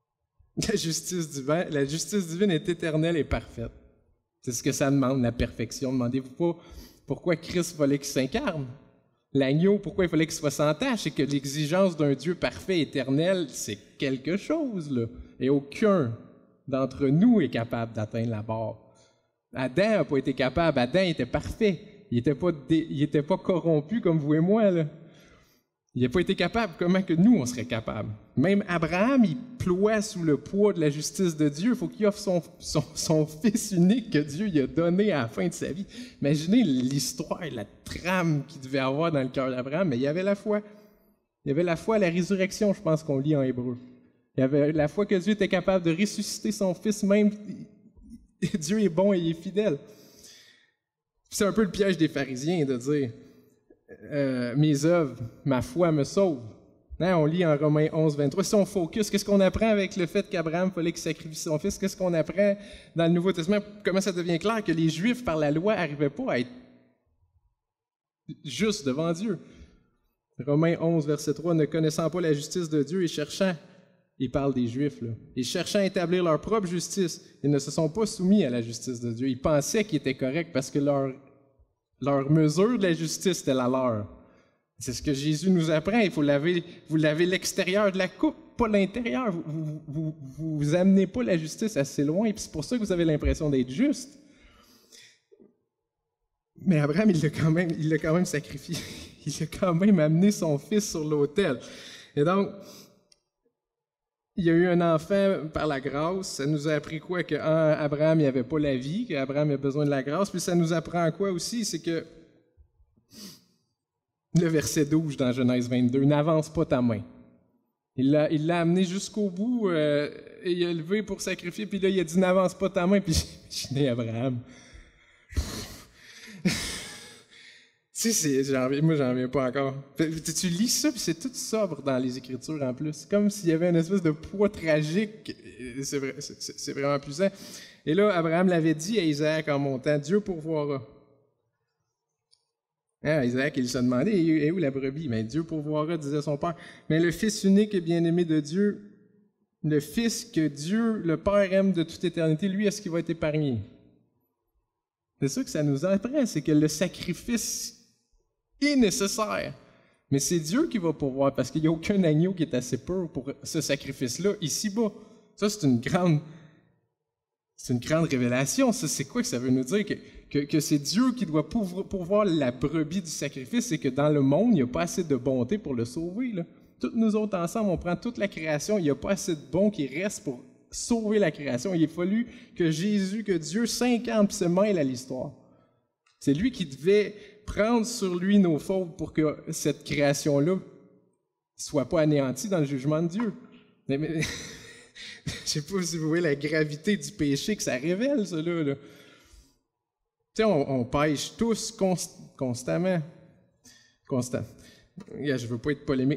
La justice divine est éternelle et parfaite. C'est ce que ça demande, la perfection. Demandez-vous pas pourquoi Christ fallait qu'il s'incarne. L'agneau, pourquoi il fallait qu'il soit sans tache? C'est que l'exigence d'un Dieu parfait, éternel, c'est quelque chose, là. Et aucun d'entre nous est capable d'atteindre la barre. Adam n'a pas été capable. Adam était parfait. Il était pas corrompu comme vous et moi, là. Il n'a pas été capable. Comment que nous, on serait capable? Même Abraham, il ploie sous le poids de la justice de Dieu. Il faut qu'il offre son fils unique que Dieu lui a donné à la fin de sa vie. Imaginez l'histoire, la trame qu'il devait avoir dans le cœur d'Abraham. Mais il y avait la foi. Il y avait la foi à la résurrection, je pense qu'on lit en hébreu. Il y avait la foi que Dieu était capable de ressusciter son fils même. Dieu est bon et il est fidèle. C'est un peu le piège des pharisiens de dire mes œuvres, ma foi me sauve. Hein, on lit en Romains 11, 23. Si on focus, qu'est-ce qu'on apprend avec le fait qu'Abraham fallait qu'il sacrifie son fils? Qu'est-ce qu'on apprend dans le Nouveau Testament? Comment ça devient clair que les Juifs, par la loi, n'arrivaient pas à être justes devant Dieu? Romains 11, verset 3, ne connaissant pas la justice de Dieu et cherchant, il parle des Juifs, là, et cherchant à établir leur propre justice, ils ne se sont pas soumis à la justice de Dieu. Ils pensaient qu'ils étaient corrects parce que leur mesure de la justice, c'était la leur. C'est ce que Jésus nous apprend. Il faut vous lavez l'extérieur de la coupe, pas l'intérieur. Vous amenez pas la justice assez loin, et puis c'est pour ça que vous avez l'impression d'être juste. Mais Abraham, il l'a quand même sacrifié. Il a quand même amené son fils sur l'autel. Et donc, il y a eu un enfant par la grâce. Ça nous a appris quoi? Qu'Abraham, il n'avait pas la vie, qu'Abraham a besoin de la grâce. Puis ça nous apprend quoi aussi? C'est que le verset 12 dans Genèse 22, « N'avance pas ta main ». Il l'a amené jusqu'au bout et il a levé pour sacrifier. Puis là, il a dit « N'avance pas ta main ». Puis j'imaginais Abraham. Tu sais, moi, j'en reviens pas encore. Tu lis ça, puis c'est tout sobre dans les Écritures en plus. C'est comme s'il y avait une espèce de poids tragique. C'est vraiment puissant. Et là, Abraham l'avait dit à Isaac en montant, Dieu pourvoira. Hein, Isaac, il se demandait, et où la brebis? Mais Dieu pourvoira, disait son père. Mais le Fils unique et bien-aimé de Dieu, le Fils que Dieu, le Père, aime de toute éternité, lui, est-ce qu'il va être épargné? C'est ça que ça nous apprend, c'est que le sacrifice est nécessaire. Mais c'est Dieu qui va pourvoir, parce qu'il n'y a aucun agneau qui est assez pur pour ce sacrifice-là, ici-bas. Ça, c'est une grande révélation. Ça, c'est quoi que ça veut nous dire? Que c'est Dieu qui doit pourvoir la brebis du sacrifice, et que dans le monde, il n'y a pas assez de bonté pour le sauver, là. Toutes nous autres ensemble, on prend toute la création, il n'y a pas assez de bon qui reste pour sauver la création. Il a fallu que Dieu s'incarne et se mêle à l'histoire. C'est lui qui devait prendre sur lui nos fautes pour que cette création-là ne soit pas anéantie dans le jugement de Dieu. Mais je ne sais pas si vous voyez la gravité du péché que ça révèle, ça, là. Tu sais, on pêche tous constamment. Constant. Je ne veux pas être polémique.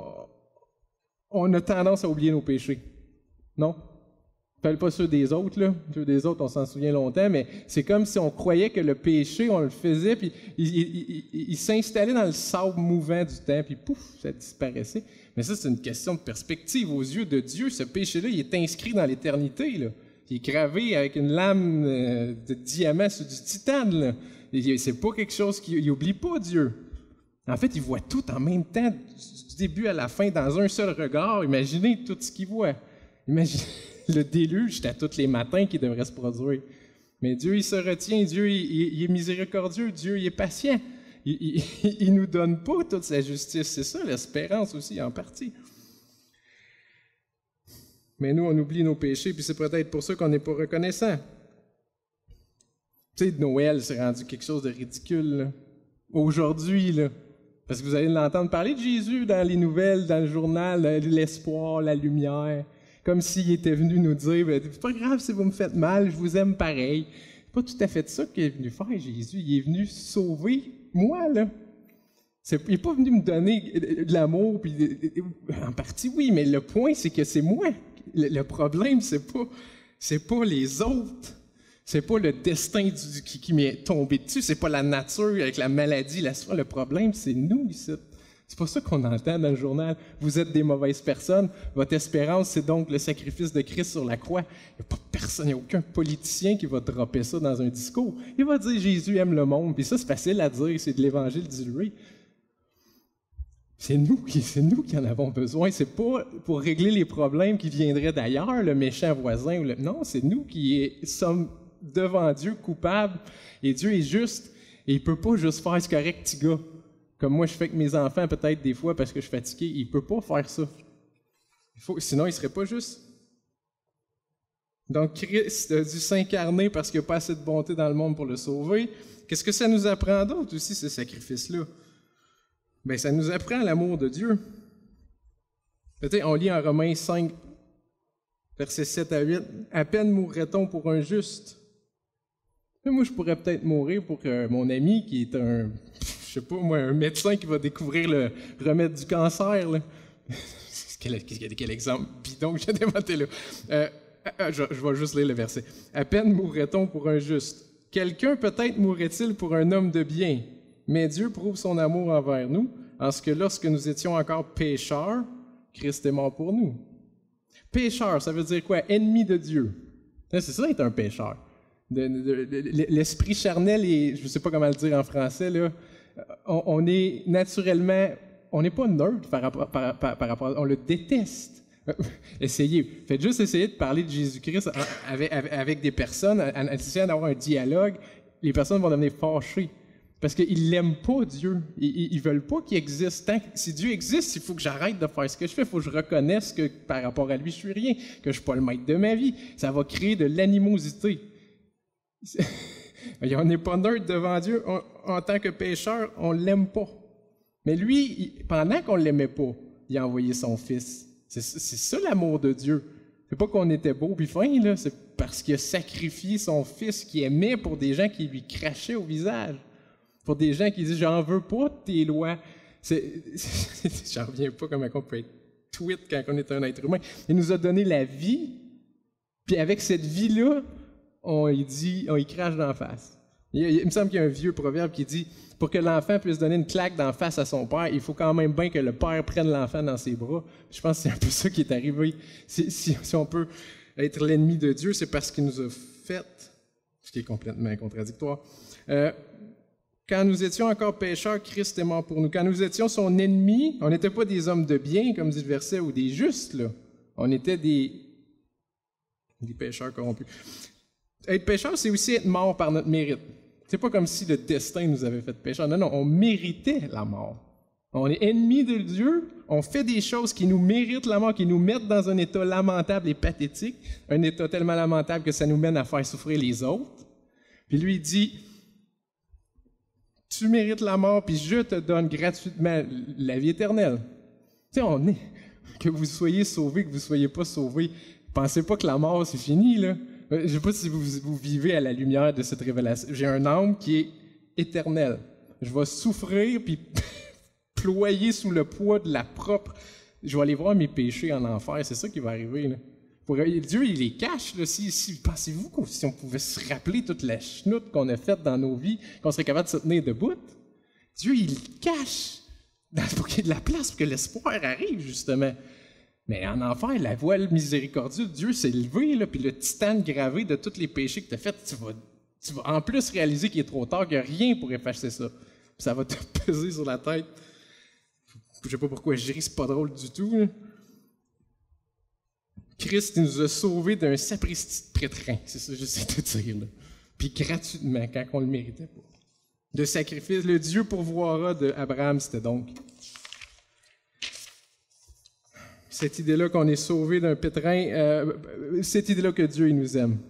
On a tendance à oublier nos péchés. Non? Je ne parle pas ceux des autres, là. Ceux des autres, on s'en souvient longtemps, mais c'est comme si on croyait que le péché, on le faisait, puis il s'installait dans le sable mouvant du temps, puis pouf, ça disparaissait. Mais ça, c'est une question de perspective. Aux yeux de Dieu, ce péché-là, il est inscrit dans l'éternité, là. Il est gravé avec une lame de diamant sur du titane, là. C'est pas quelque chose qu'il n'oublie pas, Dieu. En fait, il voit tout en même temps, du début à la fin, dans un seul regard. Imaginez tout ce qu'il voit. Imaginez le déluge, c'est à tous les matins qui devrait se produire. Mais Dieu, il se retient. Dieu, il est miséricordieux. Dieu, il est patient. Il nous donne pas toute sa justice. C'est ça, l'espérance aussi, en partie. Mais nous, on oublie nos péchés, puis c'est peut-être pour ça qu'on n'est pas reconnaissant. Tu sais, Noël, c'est rendu quelque chose de ridicule, là. Aujourd'hui, là. Parce que vous allez l'entendre parler de Jésus dans les nouvelles, dans le journal, l'espoir, la lumière. Comme s'il était venu nous dire, c'est pas grave si vous me faites mal, je vous aime pareil. C'est pas tout à fait ça qu'il est venu faire, Jésus. Il est venu sauver moi, là. Il n'est pas venu me donner de l'amour, puis en partie, oui, mais le point, c'est que c'est moi. Le problème, c'est pas les autres. C'est pas le destin qui m'est tombé dessus. C'est pas la nature avec la maladie, la soif. Le problème, c'est nous, ici. C'est pas ça qu'on entend dans le journal. Vous êtes des mauvaises personnes. Votre espérance, c'est donc le sacrifice de Christ sur la croix. Il n'y a pas personne, il n'y a aucun politicien qui va dropper ça dans un discours. Il va dire Jésus aime le monde. Puis ça, c'est facile à dire, c'est de l'évangile dilué. C'est nous qui en avons besoin. C'est pas pour régler les problèmes qui viendraient d'ailleurs, le méchant voisin. Non, c'est nous qui sommes devant Dieu coupables. Et Dieu est juste. Et il ne peut pas juste faire ce correct, petit gars. Comme moi, je fais avec mes enfants, peut-être des fois, parce que je suis fatigué. Il ne peut pas faire ça. Sinon, il ne serait pas juste. Donc, Christ a dû s'incarner parce qu'il n'y a pas assez de bonté dans le monde pour le sauver. Qu'est-ce que ça nous apprend d'autre aussi, ce sacrifice-là? Bien, ça nous apprend l'amour de Dieu. Peut-être, on lit en Romains 5, versets 7 à 8. « À peine mourrait-on pour un juste. » Mais moi, je pourrais peut-être mourir pour mon ami qui est un médecin qui va découvrir le remède du cancer. Là. Quel exemple bidon que j'ai inventé là. Je vais juste lire le verset. « À peine mourrait-on pour un juste. Quelqu'un peut-être mourrait-il pour un homme de bien. Mais Dieu prouve son amour envers nous, en ce que lorsque nous étions encore pécheurs, Christ est mort pour nous. » Pécheur, ça veut dire quoi? Ennemi de Dieu. C'est ça être un pécheur. L'esprit charnel, et je ne sais pas comment le dire en français, là, on est naturellement, on n'est pas neutre par rapport, on le déteste. Essayez, faites juste essayer de parler de Jésus-Christ avec des personnes, en essayant d'avoir un dialogue, les personnes vont devenir fâchées. Parce qu'ils n'aiment pas Dieu. Ils ne veulent pas qu'il existe. Si Dieu existe, il faut que j'arrête de faire ce que je fais. Il faut que je reconnaisse que par rapport à lui, je suis rien, que je ne suis pas le maître de ma vie. Ça va créer de l'animosité. On n'est pas neutre devant Dieu. En tant que pécheur, on ne l'aime pas. Mais lui, pendant qu'on ne l'aimait pas, il a envoyé son Fils. C'est ça l'amour de Dieu. C'est pas qu'on était beau puis fin, là. C'est parce qu'il a sacrifié son Fils qu'il aimait pour des gens qui lui crachaient au visage. Pour des gens qui disent « J'en veux pas de tes lois. » J'en reviens pas comment on peut être tweet quand on est un être humain. Il nous a donné la vie, puis avec cette vie-là, on y crache d'en face. Il me semble qu'il y a un vieux proverbe qui dit « Pour que l'enfant puisse donner une claque d'en face à son père, il faut quand même bien que le père prenne l'enfant dans ses bras. » Je pense que c'est un peu ça qui est arrivé. Si on peut être l'ennemi de Dieu, c'est parce qu'il nous a fait, ce qui est complètement contradictoire. Quand nous étions encore pécheurs, Christ est mort pour nous. Quand nous étions son ennemi, on n'était pas des hommes de bien, comme dit le verset, ou des justes, là. On était des pécheurs corrompus. Être pécheur, c'est aussi être mort par notre mérite. C'est pas comme si le destin nous avait fait pécheurs. Non, on méritait la mort. On est ennemis de Dieu, on fait des choses qui nous méritent la mort, qui nous mettent dans un état lamentable et pathétique, un état tellement lamentable que ça nous mène à faire souffrir les autres. Puis lui, il dit... Tu mérites la mort, puis je te donne gratuitement la vie éternelle. Tu sais, que vous soyez sauvés, que vous ne soyez pas sauvés, pensez pas que la mort, c'est fini, là. Je ne sais pas si vous vivez à la lumière de cette révélation. J'ai un âme qui est éternel. Je vais souffrir, puis ployer sous le poids de la propre... Je vais aller voir mes péchés en enfer, c'est ça qui va arriver, là. Dieu, il les cache. Là. Pensez-vous que si on pouvait se rappeler toute la chenoute qu'on a faite dans nos vies, qu'on serait capable de se tenir debout? Dieu, il le cache pour qu'il y ait de la place, pour que l'espoir arrive, justement. Mais en enfer, la voile miséricordieuse, Dieu s'est levé, là, puis le titane gravé de tous les péchés que tu as faits, tu vas en plus réaliser qu'il est trop tard, qu'il n'y a rien pour effacer ça. Puis ça va te peser sur la tête. Je ne sais pas pourquoi je ris, c'est pas drôle du tout, là. Christ nous a sauvés d'un sapristi de pétrin, c'est ça que j'essaie de dire, là. Puis gratuitement, quand on ne le méritait pas. De sacrifice, le Dieu pourvoira d'Abraham, c'était donc cette idée-là qu'on est sauvé d'un pétrin, cette idée-là que Dieu il nous aime.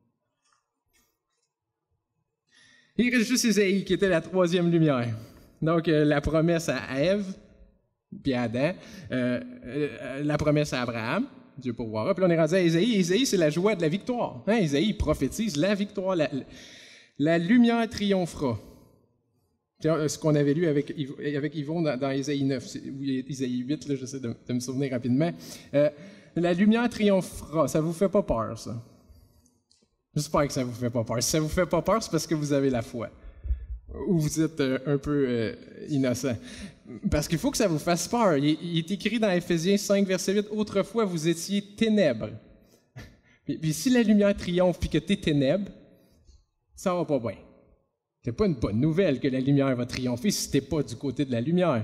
Il reste juste Isaïe, qui était la troisième lumière. Donc, la promesse à Ève, puis à Adam, la promesse à Abraham, Dieu pourvoira. Puis là, on est rendu à Isaïe. Isaïe, c'est la joie de la victoire. Hein? Isaïe, il prophétise la victoire. La lumière triomphera. Ce qu'on avait lu avec Yvon dans Isaïe 9, ou Isaïe 8, là, j'essaie de me souvenir rapidement. La lumière triomphera. Ça ne vous fait pas peur, ça? J'espère que ça ne vous fait pas peur. Si ça ne vous fait pas peur, c'est parce que vous avez la foi. ou vous êtes un peu innocent. Parce qu'il faut que ça vous fasse peur. Il est écrit dans Éphésiens 5, verset 8, « Autrefois, vous étiez ténèbres. » Puis si la lumière triomphe puis que tu es ténèbres, ça va pas bien. C'est pas une bonne nouvelle que la lumière va triompher si tu n'es pas du côté de la lumière.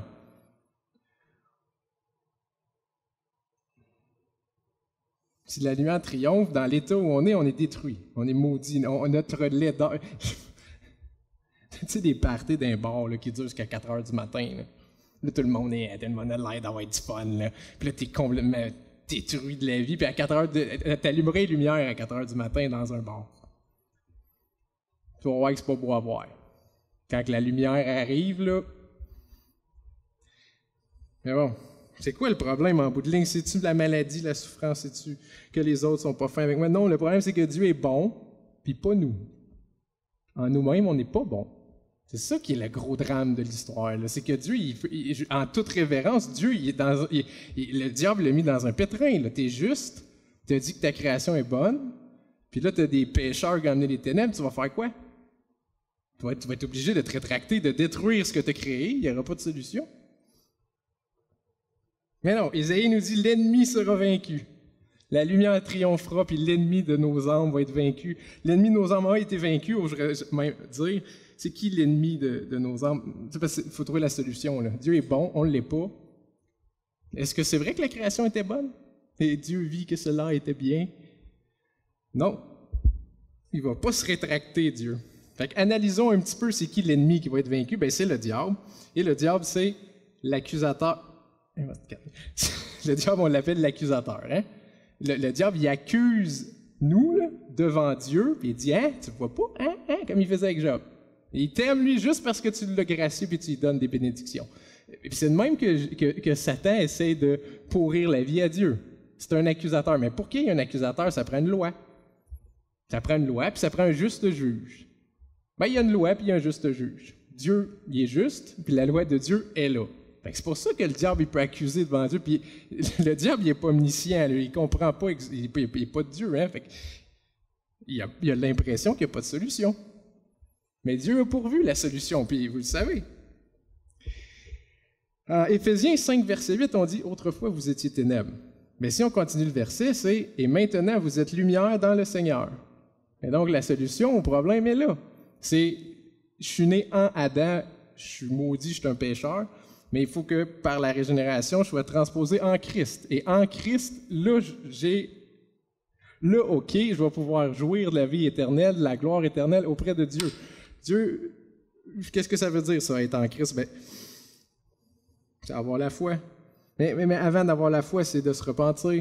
Si la lumière triomphe, dans l'état où on est détruit. On est maudit. Notre lait d'or. Tu sais, des parties d'un bar là, qui durent jusqu'à 4 heures du matin. Là, tout le monde a l'air d'avoir du fun. Là. Puis là, t'es complètement détruit de la vie. Puis à 4 heures, t'allumerais les lumières à 4 heures du matin dans un bar. Tu vas voir que c'est pas beau à voir. Quand la lumière arrive, là. Mais bon, c'est quoi le problème en bout de ligne? C'est-tu la maladie, la souffrance? C'est-tu que les autres sont pas fins avec moi? Non, le problème, c'est que Dieu est bon, puis pas nous. En nous-mêmes, on n'est pas bon. C'est ça qui est le gros drame de l'histoire. C'est que Dieu, en toute révérence, Dieu, le diable l'a mis dans un pétrin. Tu es juste, tu as dit que ta création est bonne, puis là, tu as des pécheurs qui ont amené les ténèbres, tu vas faire quoi? Tu vas être obligé de te rétracter, de détruire ce que tu as créé, il n'y aura pas de solution. Mais non, Ésaïe nous dit, l'ennemi sera vaincu. La lumière triomphera, puis l'ennemi de nos âmes va être vaincu. L'ennemi de nos âmes a été vaincu, ou je voudrais même dire, c'est qui l'ennemi de nos âmes? Il faut trouver la solution. Là. Dieu est bon, on ne l'est pas. Est-ce que c'est vrai que la création était bonne? Et Dieu vit que cela était bien? Non. Il ne va pas se rétracter, Dieu. Fait analysons un petit peu c'est qui l'ennemi qui va être vaincu. Ben, c'est le diable. Et le diable, c'est l'accusateur. Le diable, on l'appelle l'accusateur. Hein? Le diable, il accuse nous là, devant Dieu, puis il dit, hein, tu ne vois pas, hein, comme il faisait avec Job. Et il t'aime, lui, juste parce que tu l'as gracié puis tu lui donnes des bénédictions. Et puis c'est de même que Satan essaie de pourrir la vie à Dieu. C'est un accusateur. Mais pour qu'il y ait un accusateur, ça prend une loi. Ça prend une loi, puis ça prend un juste juge. Ben, il y a une loi, puis il y a un juste juge. Dieu, il est juste, puis la loi de Dieu est là. C'est pour ça que le diable, il peut accuser devant Dieu. Puis le diable, il n'est pas omniscient. Lui, il ne comprend pas. Il n'est pas de Dieu. Hein? Fait il a l'impression qu'il n'y a pas de solution. Mais Dieu a pourvu la solution, puis vous le savez. En Éphésiens 5, verset 8, on dit « Autrefois, vous étiez ténèbres ». Mais si on continue le verset, c'est « Et maintenant, vous êtes lumière dans le Seigneur ». Et donc, la solution au problème est là. C'est « Je suis né en Adam, je suis maudit, je suis un pécheur ». Mais il faut que, par la régénération, je sois transposé en Christ. Et en Christ, là, OK, je vais pouvoir jouir de la vie éternelle, de la gloire éternelle auprès de Dieu. Dieu, qu'est-ce que ça veut dire, ça, être en Christ? Ben, c'est avoir la foi. Mais avant d'avoir la foi, c'est de se repentir.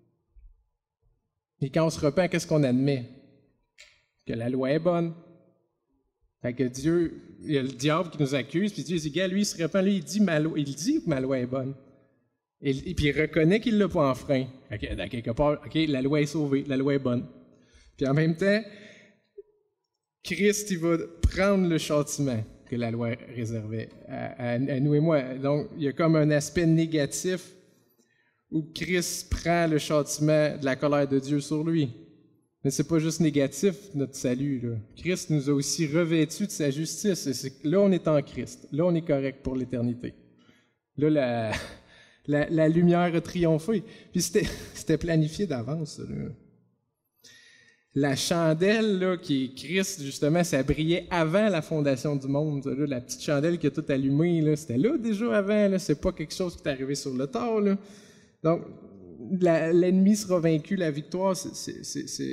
Et quand on se repent, qu'est-ce qu'on admet? Que la loi est bonne. Fait que Dieu, il y a le diable qui nous accuse, puis Dieu dit, gars, lui, il se repent, lui, il dit que ma loi est bonne. Et puis il reconnaît qu'il ne l'a pas enfreint. Fait que, à quelque part, OK, la loi est sauvée, la loi est bonne. Puis en même temps, Christ, il va prendre le châtiment que la loi réservait à nous et moi. Donc, il y a comme un aspect négatif où Christ prend le châtiment de la colère de Dieu sur lui. Mais c'est pas juste négatif, notre salut. Là. Christ nous a aussi revêtus de sa justice. Là, on est en Christ. Là, on est correct pour l'éternité. Là, la lumière a triomphé. Puis c'était planifié d'avance. Là. La chandelle là, qui est Christ, justement, ça brillait avant la fondation du monde. Là, la petite chandelle qui a tout allumé, là, c'était là déjà avant. Là. C'est pas quelque chose qui est arrivé sur le tard. Là. Donc, l'ennemi sera vaincu, la victoire, c'est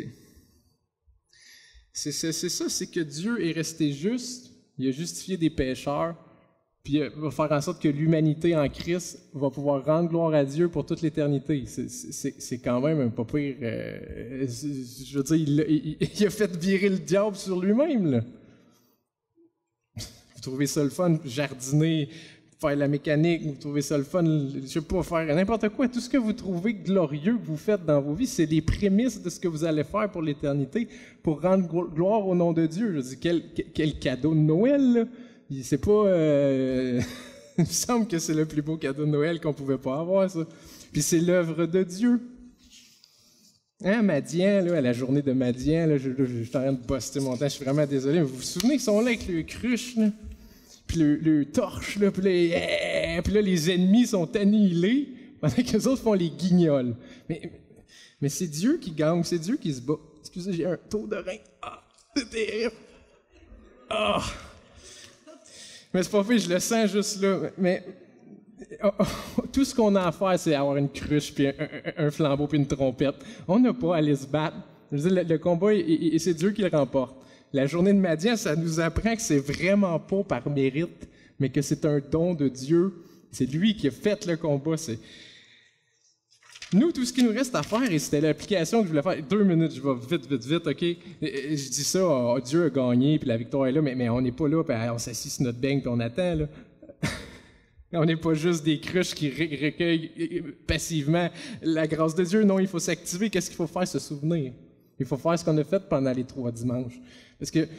ça, c'est que Dieu est resté juste, il a justifié des pécheurs, puis il va faire en sorte que l'humanité en Christ va pouvoir rendre gloire à Dieu pour toute l'éternité. C'est quand même un pas pire... je veux dire, il a fait virer le diable sur lui-même, là. Vous trouvez ça le fun, jardiner, faire la mécanique, vous trouvez ça le fun, je sais pas, faire n'importe quoi. Tout ce que vous trouvez glorieux que vous faites dans vos vies, c'est les prémices de ce que vous allez faire pour l'éternité, pour rendre gloire au nom de Dieu. Je dis, quel cadeau de Noël, là. C'est pas... il me semble que c'est le plus beau cadeau de Noël qu'on pouvait pas avoir, ça. Puis c'est l'œuvre de Dieu. Hein, Madian, là, à la journée de Madian, là, je suis en train de buster mon temps, je suis vraiment désolé, mais vous vous souvenez, ils sont là avec le cruche, là, puis le torche, là, puis là, les ennemis sont annihilés, pendant que les autres font les guignols. Mais c'est Dieu qui gagne, c'est Dieu qui se bat. Excusez, j'ai un tour de rein. Ah, c'est terrible. Ah! Mais c'est pas fait, je le sens juste là. Mais tout ce qu'on a à faire, c'est avoir une cruche, puis un flambeau, puis une trompette. On n'a pas à aller se battre. Je veux dire, le combat, c'est Dieu qui le remporte. La journée de Madian, ça nous apprend que c'est vraiment pas par mérite, mais que c'est un don de Dieu. C'est lui qui a fait le combat. Nous, tout ce qui nous reste à faire, et c'était l'application que je voulais faire, 2 minutes, je vais vite, OK? Je dis ça, Dieu a gagné, puis la victoire est là, mais on n'est pas là, puis on s'assit sur notre beigne, puis on attend, là. On n'est pas juste des cruches qui recueillent passivement la grâce de Dieu. Non, il faut s'activer. Qu'est-ce qu'il faut faire? Se souvenir. Il faut faire ce qu'on a fait pendant les 3 dimanches. Parce que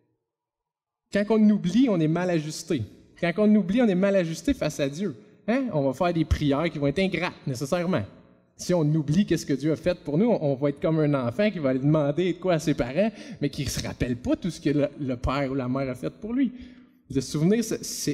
quand on oublie, on est mal ajusté. Quand on oublie, on est mal ajusté face à Dieu. Hein? On va faire des prières qui vont être ingrates, nécessairement. Si on oublie qu'est-ce que Dieu a fait pour nous, on va être comme un enfant qui va aller demander quoi à ses parents, mais qui ne se rappelle pas tout ce que le père ou la mère a fait pour lui. De se souvenir,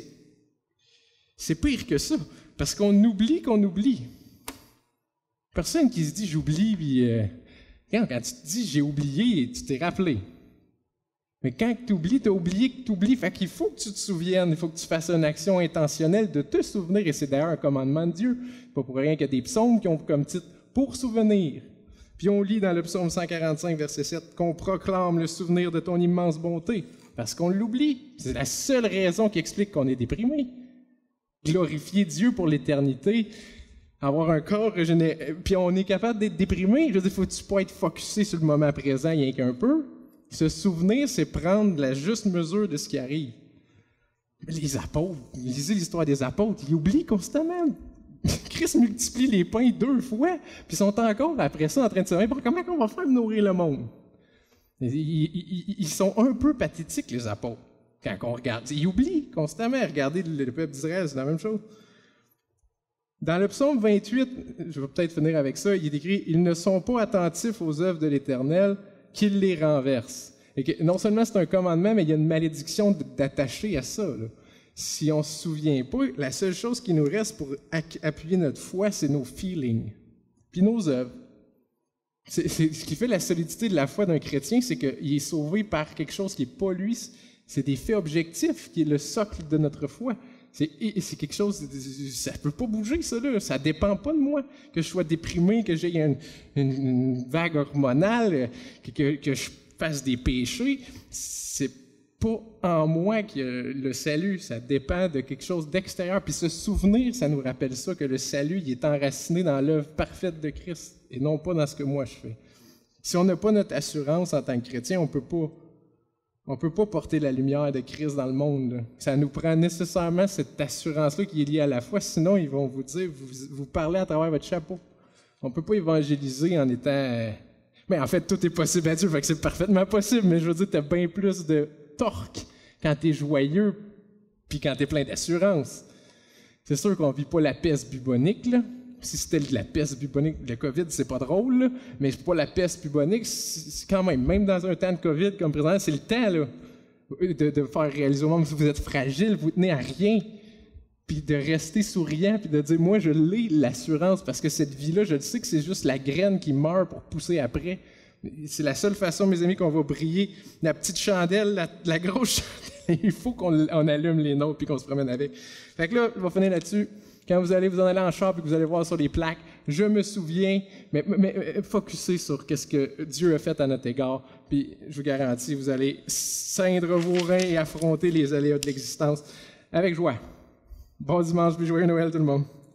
c'est pire que ça, parce qu'on oublie qu'on oublie. Personne qui se dit « j'oublie », puis quand tu te dis « j'ai oublié », tu t'es rappelé. Mais quand tu oublies, tu as oublié que tu oublies. Fait qu'il faut que tu te souviennes, il faut que tu fasses une action intentionnelle de te souvenir, et c'est d'ailleurs un commandement de Dieu. C'est pas pour rien qu'il y a des psaumes qui ont comme titre « pour souvenir ». Puis on lit dans le psaume 145, verset 7, qu'on proclame le souvenir de ton immense bonté, parce qu'on l'oublie. C'est la seule raison qui explique qu'on est déprimé. Glorifier Dieu pour l'éternité, avoir un corps régénéré, puis on est capable d'être déprimé. Je veux dire, faut-tu pas être focusé sur le moment présent rien qu'un peu? Se souvenir, c'est prendre la juste mesure de ce qui arrive. Les apôtres, lisez l'histoire des apôtres, ils oublient constamment. Christ multiplie les pains 2 fois, puis ils sont encore après ça en train de se dire « Comment on va faire nourrir le monde? » Ils sont un peu pathétiques, les apôtres. Quand on regarde, ils oublient constamment. Regardez le peuple d'Israël, c'est la même chose. Dans le psaume 28, je vais peut-être finir avec ça, il est écrit « Ils ne sont pas attentifs aux œuvres de l'Éternel, qu'il les renverse. » Et que non seulement c'est un commandement, mais il y a une malédiction d'attacher à ça. Là. Si on ne se souvient pas, la seule chose qui nous reste pour appuyer notre foi, c'est nos feelings, puis nos œuvres. C'est ce qui fait la solidité de la foi d'un chrétien, c'est qu'il est sauvé par quelque chose qui n'est pas lui. C'est des faits objectifs qui est le socle de notre foi. C'est quelque chose, ça ne peut pas bouger, ça, là. Ça ne dépend pas de moi. Que je sois déprimé, que j'ai une vague hormonale, que je fasse des péchés. C'est pas en moi que le salut, ça dépend de quelque chose d'extérieur. Puis se souvenir, ça nous rappelle ça, que le salut, il est enraciné dans l'œuvre parfaite de Christ et non pas dans ce que moi je fais. Si on n'a pas notre assurance en tant que chrétien, on ne peut pas porter la lumière de Christ dans le monde. Là. Ça nous prend nécessairement cette assurance-là qui est liée à la foi. Sinon, ils vont vous dire, vous parlez à travers votre chapeau. On ne peut pas évangéliser en étant... Mais en fait, tout est possible à Dieu, fait que c'est parfaitement possible. Mais je veux dire, tu as bien plus de torque quand tu es joyeux puis quand tu es plein d'assurance. C'est sûr qu'on ne vit pas la peste bubonique, là. Si c'était de la peste bubonique, le COVID, c'est pas drôle, là, mais c'est pas la peste bubonique, c'est quand même dans un temps de COVID comme présentement, c'est le temps là, de faire réaliser au monde que vous êtes fragile, vous tenez à rien, puis de rester souriant, puis de dire, moi, je l'ai, l'assurance, parce que cette vie-là, je le sais que c'est juste la graine qui meurt pour pousser après. C'est la seule façon, mes amis, qu'on va briller. La petite chandelle, la grosse chandelle, il faut qu'on allume les nôtres puis qu'on se promène avec. Fait que là, on va finir là-dessus. Quand vous allez vous en aller en char et que vous allez voir sur les plaques, je me souviens, mais focussez sur qu'est-ce que Dieu a fait à notre égard. Puis je vous garantis, vous allez ceindre vos reins et affronter les aléas de l'existence avec joie. Bon dimanche, puis joyeux Noël tout le monde.